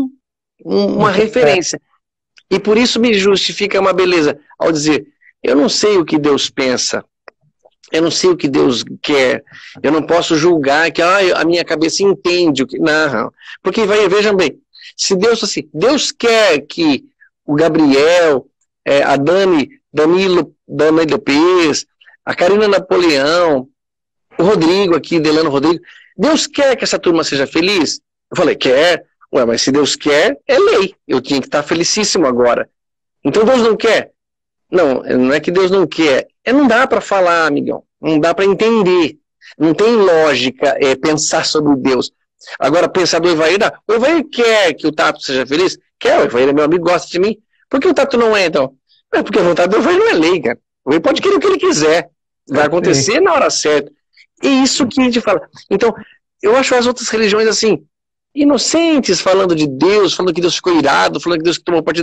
uma referência. E por isso me justifica uma beleza, ao dizer, eu não sei o que Deus pensa, eu não sei o que Deus quer, eu não posso julgar que a minha cabeça entende o que... Não, porque vejam bem, se Deus assim, Deus quer que o Gabriel, a Danilo Lopes, a Karina Napoleão, o Rodrigo aqui, Delano Rodrigo, Deus quer que essa turma seja feliz? Eu falei, quer. Ué, mas se Deus quer, é lei. Eu tinha que estar felicíssimo agora. Então Deus não quer? Não é que Deus não quer. Não dá para falar, amigão. Não dá para entender. Não tem lógica pensar sobre Deus. Agora, pensar do Evair, o Evair quer que o Tato seja feliz? Quer, o Evair é meu amigo, gosta de mim. Por que o Tato não é, então? É porque a vontade do Evair não é lei, cara. O Evair pode querer o que ele quiser. Vai acontecer na hora certa. E isso que a gente fala. Então, eu acho as outras religiões assim, inocentes, falando de Deus, falando que Deus ficou irado, falando que Deus tomou partido.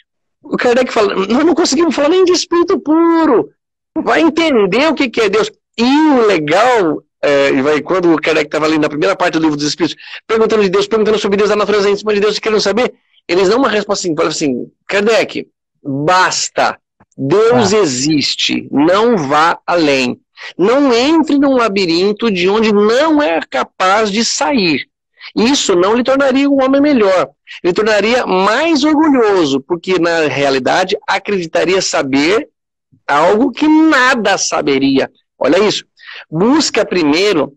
O Kardec fala, nós não conseguimos falar nem de espírito puro. Vai entender o que é Deus. E o legal, quando o Kardec estava lendo na primeira parte do livro dos Espíritos, perguntando de Deus, perguntando sobre Deus, a natureza em cima de Deus, querendo saber, eles dão uma resposta assim, falam assim, Kardec, basta, Deus existe, não vá além. Não entre num labirinto de onde não é capaz de sair. Isso não lhe tornaria um homem melhor. Ele tornaria mais orgulhoso, porque na realidade acreditaria saber algo que nada saberia. Olha isso. Busca primeiro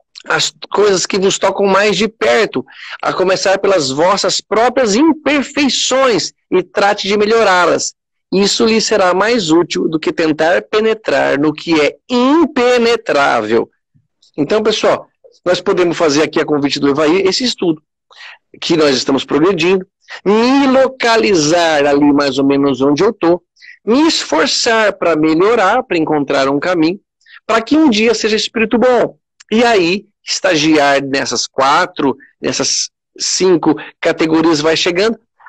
as coisas que vos tocam mais de perto, a começar pelas vossas próprias imperfeições e trate de melhorá-las. Isso lhe será mais útil do que tentar penetrar no que é impenetrável. Então, pessoal, nós podemos fazer aqui a convite do Evair esse estudo, que nós estamos progredindo, me localizar ali mais ou menos onde eu estou, me esforçar para melhorar, para encontrar um caminho, para que um dia seja espírito bom. E aí, estagiar nessas 4, nessas 5 categorias vai chegando,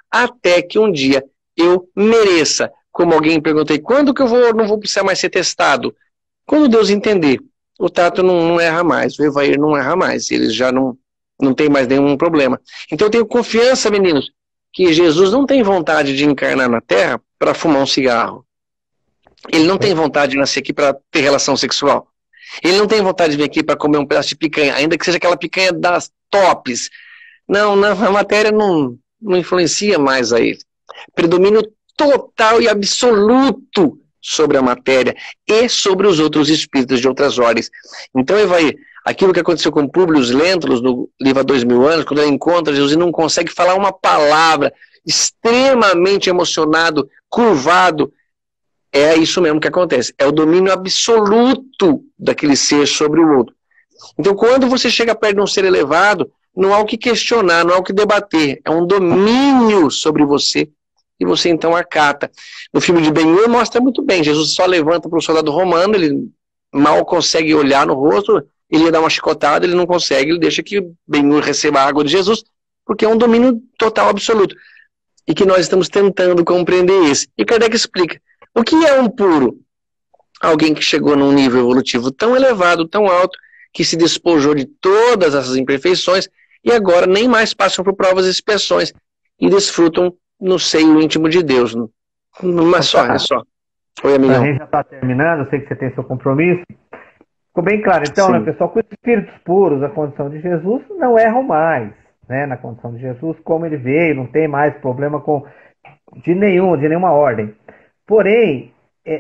até que um dia eu mereça. Como alguém perguntou, quando que eu não vou precisar mais ser testado? Quando Deus entender, o Tato não erra mais, o Evair não erra mais, eles já não tem mais nenhum problema. Então eu tenho confiança, meninos, que Jesus não tem vontade de encarnar na Terra para fumar um cigarro. Ele não tem vontade de nascer aqui para ter relação sexual. Ele não tem vontade de vir aqui para comer um pedaço de picanha, ainda que seja aquela picanha das tops. Não, a matéria não influencia mais a ele. Predomínio total e absoluto sobre a matéria e sobre os outros espíritos de outras ordens. Então, Evair, aquilo que aconteceu com Públio Lentulus no livro Há 2000 anos, quando ele encontra Jesus e não consegue falar uma palavra, extremamente emocionado, curvado, é isso mesmo que acontece. É o domínio absoluto daquele ser sobre o outro. Então, quando você chega perto de um ser elevado, não há o que questionar, não há o que debater. É um domínio sobre você e você então acata. No filme de Ben-Hur mostra muito bem. Jesus só levanta para o soldado romano, ele mal consegue olhar no rosto, ele ia dar uma chicotada, ele não consegue, ele deixa que Ben-Hur receba a água de Jesus, porque é um domínio total absoluto. E que nós estamos tentando compreender isso. E Kardec explica. O que é um puro? Alguém que chegou num nível evolutivo tão elevado, tão alto, que se despojou de todas essas imperfeições e agora nem mais passam por provas e expiações e desfrutam no seio íntimo de Deus. Mas só, é só. Oi, amigão. A gente já está terminando, eu sei que você tem seu compromisso. Ficou bem claro, então, né, pessoal, com os espíritos puros, a condição de Jesus não erram mais, né, na condição de Jesus, como ele veio, não tem mais problema de nenhuma ordem. Porém,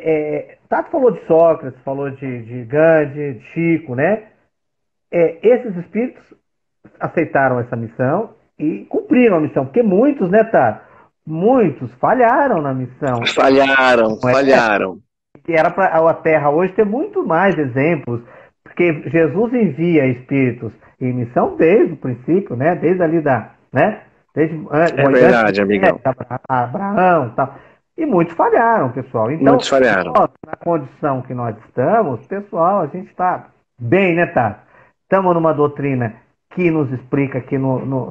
Tato falou de Sócrates, falou de Gandhi, de Chico, né? Esses espíritos aceitaram essa missão e cumpriram a missão, porque muitos, né, Tato? Muitos falharam na missão. Falharam. Que era para a Terra hoje ter muito mais exemplos, porque Jesus envia espíritos em missão desde o princípio, né? Desde ali né? Verdade, amigão. Abraão e tal. E muitos falharam, pessoal. Então, muitos falharam. Nós, na condição que nós estamos, pessoal, a gente está bem, né, Tato? Estamos numa doutrina que nos explica, que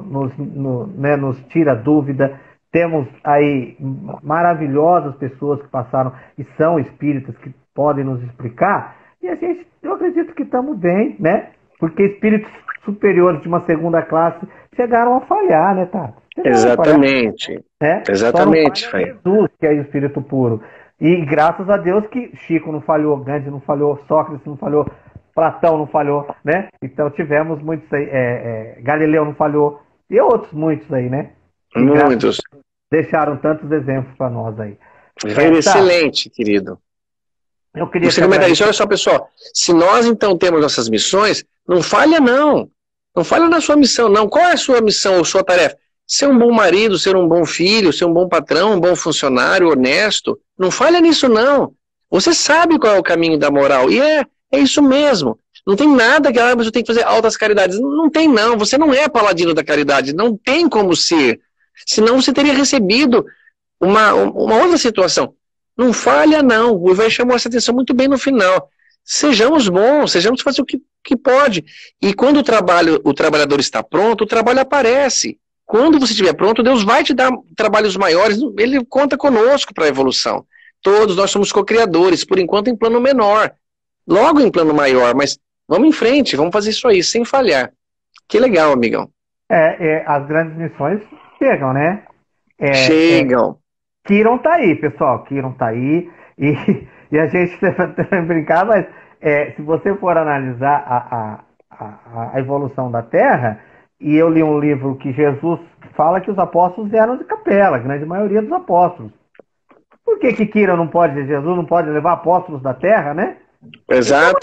nos tira dúvida. Temos aí maravilhosas pessoas que passaram e são espíritas que podem nos explicar. E eu acredito que estamos bem, né? Porque espíritos superiores de uma segunda classe chegaram a falhar, né, Tato? Exatamente. Né? Exatamente, só não falha Jesus, que é o espírito puro. E graças a Deus que Chico não falhou, Gandhi não falhou, Sócrates não falhou, Platão não falhou, né? Então tivemos muitos aí, Galileu não falhou, e outros muitos aí, né? E muitos. Deixaram tantos exemplos para nós aí. Excelente, querido. Eu queria você comentar isso. Olha só, pessoal. Se nós então temos nossas missões, não falha não. Não falha na sua missão, não. Qual é a sua missão ou sua tarefa? Ser um bom marido, ser um bom filho, ser um bom patrão, um bom funcionário, honesto. Não falha nisso, não. Você sabe qual é o caminho da moral. E é isso mesmo. Não tem nada que você tem que fazer altas caridades. Não tem, não. Você não é paladino da caridade. Não tem como ser. Senão você teria recebido uma outra situação. Não falha, não. O Ivan chamou essa atenção muito bem no final. Sejamos bons, sejamos fazer o que pode. E quando o trabalhador está pronto, o trabalho aparece. Quando você estiver pronto, Deus vai te dar trabalhos maiores. Ele conta conosco para a evolução. Todos nós somos co-criadores, por enquanto em plano menor. Logo em plano maior, mas vamos em frente, vamos fazer isso aí, sem falhar. Que legal, amigão. As grandes missões chegam, né? Chegam. Kiron tá aí, pessoal. Kiron tá aí. E a gente vai brincar, mas se você for analisar a evolução da Terra, e eu li um livro que Jesus fala que os apóstolos vieram de capela, a grande maioria dos apóstolos. Por que Kiron não pode, Jesus não pode levar apóstolos da Terra, né? Exato.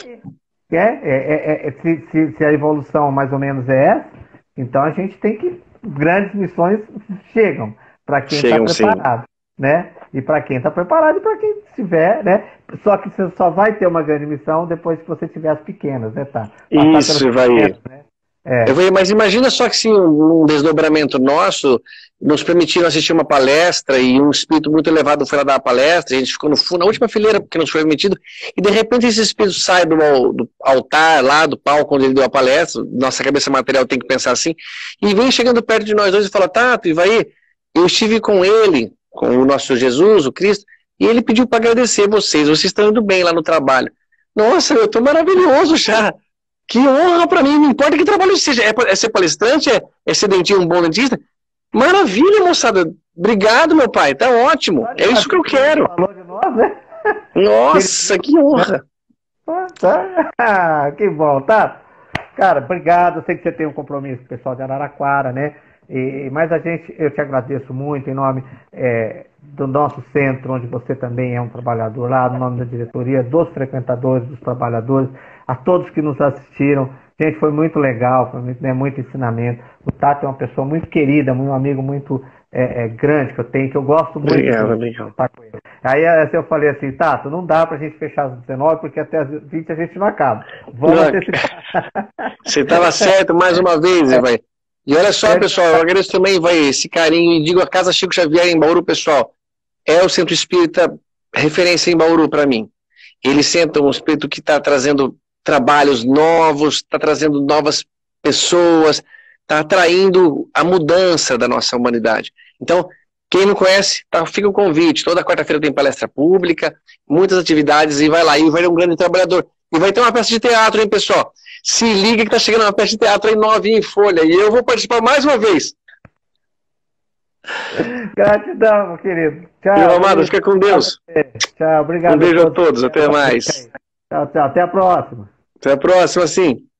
Se a evolução mais ou menos é essa, então a gente tem que... Grandes missões chegam para quem está preparado, né? E para quem está preparado e para quem estiver, né? Só que você só vai ter uma grande missão depois que você tiver as pequenas, né? Isso, vai. Né? Mas imagina só que se um desdobramento nosso nos permitiram assistir uma palestra e um espírito muito elevado foi lá dar a palestra, a gente ficou na última fileira porque nos foi permitido, e de repente esse espírito sai do altar lá, do palco onde ele deu a palestra, nossa cabeça material tem que pensar assim, e vem chegando perto de nós dois e fala, Tato, Ivaí, eu estive com ele, com o nosso Jesus, o Cristo, e ele pediu para agradecer vocês estão indo bem lá no trabalho. Nossa, eu estou maravilhoso já. Que honra para mim, não importa que trabalho seja, é ser palestrante, é ser dentista, um bom dentista. Maravilha, moçada. Obrigado, meu pai, tá ótimo. É isso que eu quero. Falou de nós, né? Nossa, que honra. Que bom, tá? Cara, obrigado. Eu sei que você tem um compromisso com o pessoal de Araraquara, né? Mas eu te agradeço muito em nome do nosso centro, onde você também é um trabalhador lá, no nome da diretoria, dos frequentadores, dos trabalhadores, a todos que nos assistiram. Gente, foi muito legal, foi muito ensinamento. O Tato é uma pessoa muito querida, um amigo muito grande que eu tenho, que eu gosto muito de estar com ele. Aí eu falei assim, Tato, não dá pra gente fechar às 19, porque até às 20 a gente não acaba. Vamos Você estava certo mais uma vez, vai. E olha só, pessoal, eu agradeço também, esse carinho, e digo a Casa Chico Xavier em Bauru, pessoal, é o centro espírita referência em Bauru para mim. Eles sentam um espírito que está trazendo trabalhos novos, está trazendo novas pessoas, está atraindo a mudança da nossa humanidade. Então, quem não conhece, fica o convite. Toda quarta-feira tem palestra pública, muitas atividades, e vai lá, e vai ter um grande trabalhador. E vai ter uma peça de teatro, hein, pessoal? Se liga que tá chegando uma peça de teatro aí novinha em folha, e eu vou participar mais uma vez. Gratidão, meu querido. Tchau. Meu amado, fica com Deus. Tchau, obrigado. Um beijo a todos, até mais. Tchau, até a próxima. Até a próxima, sim.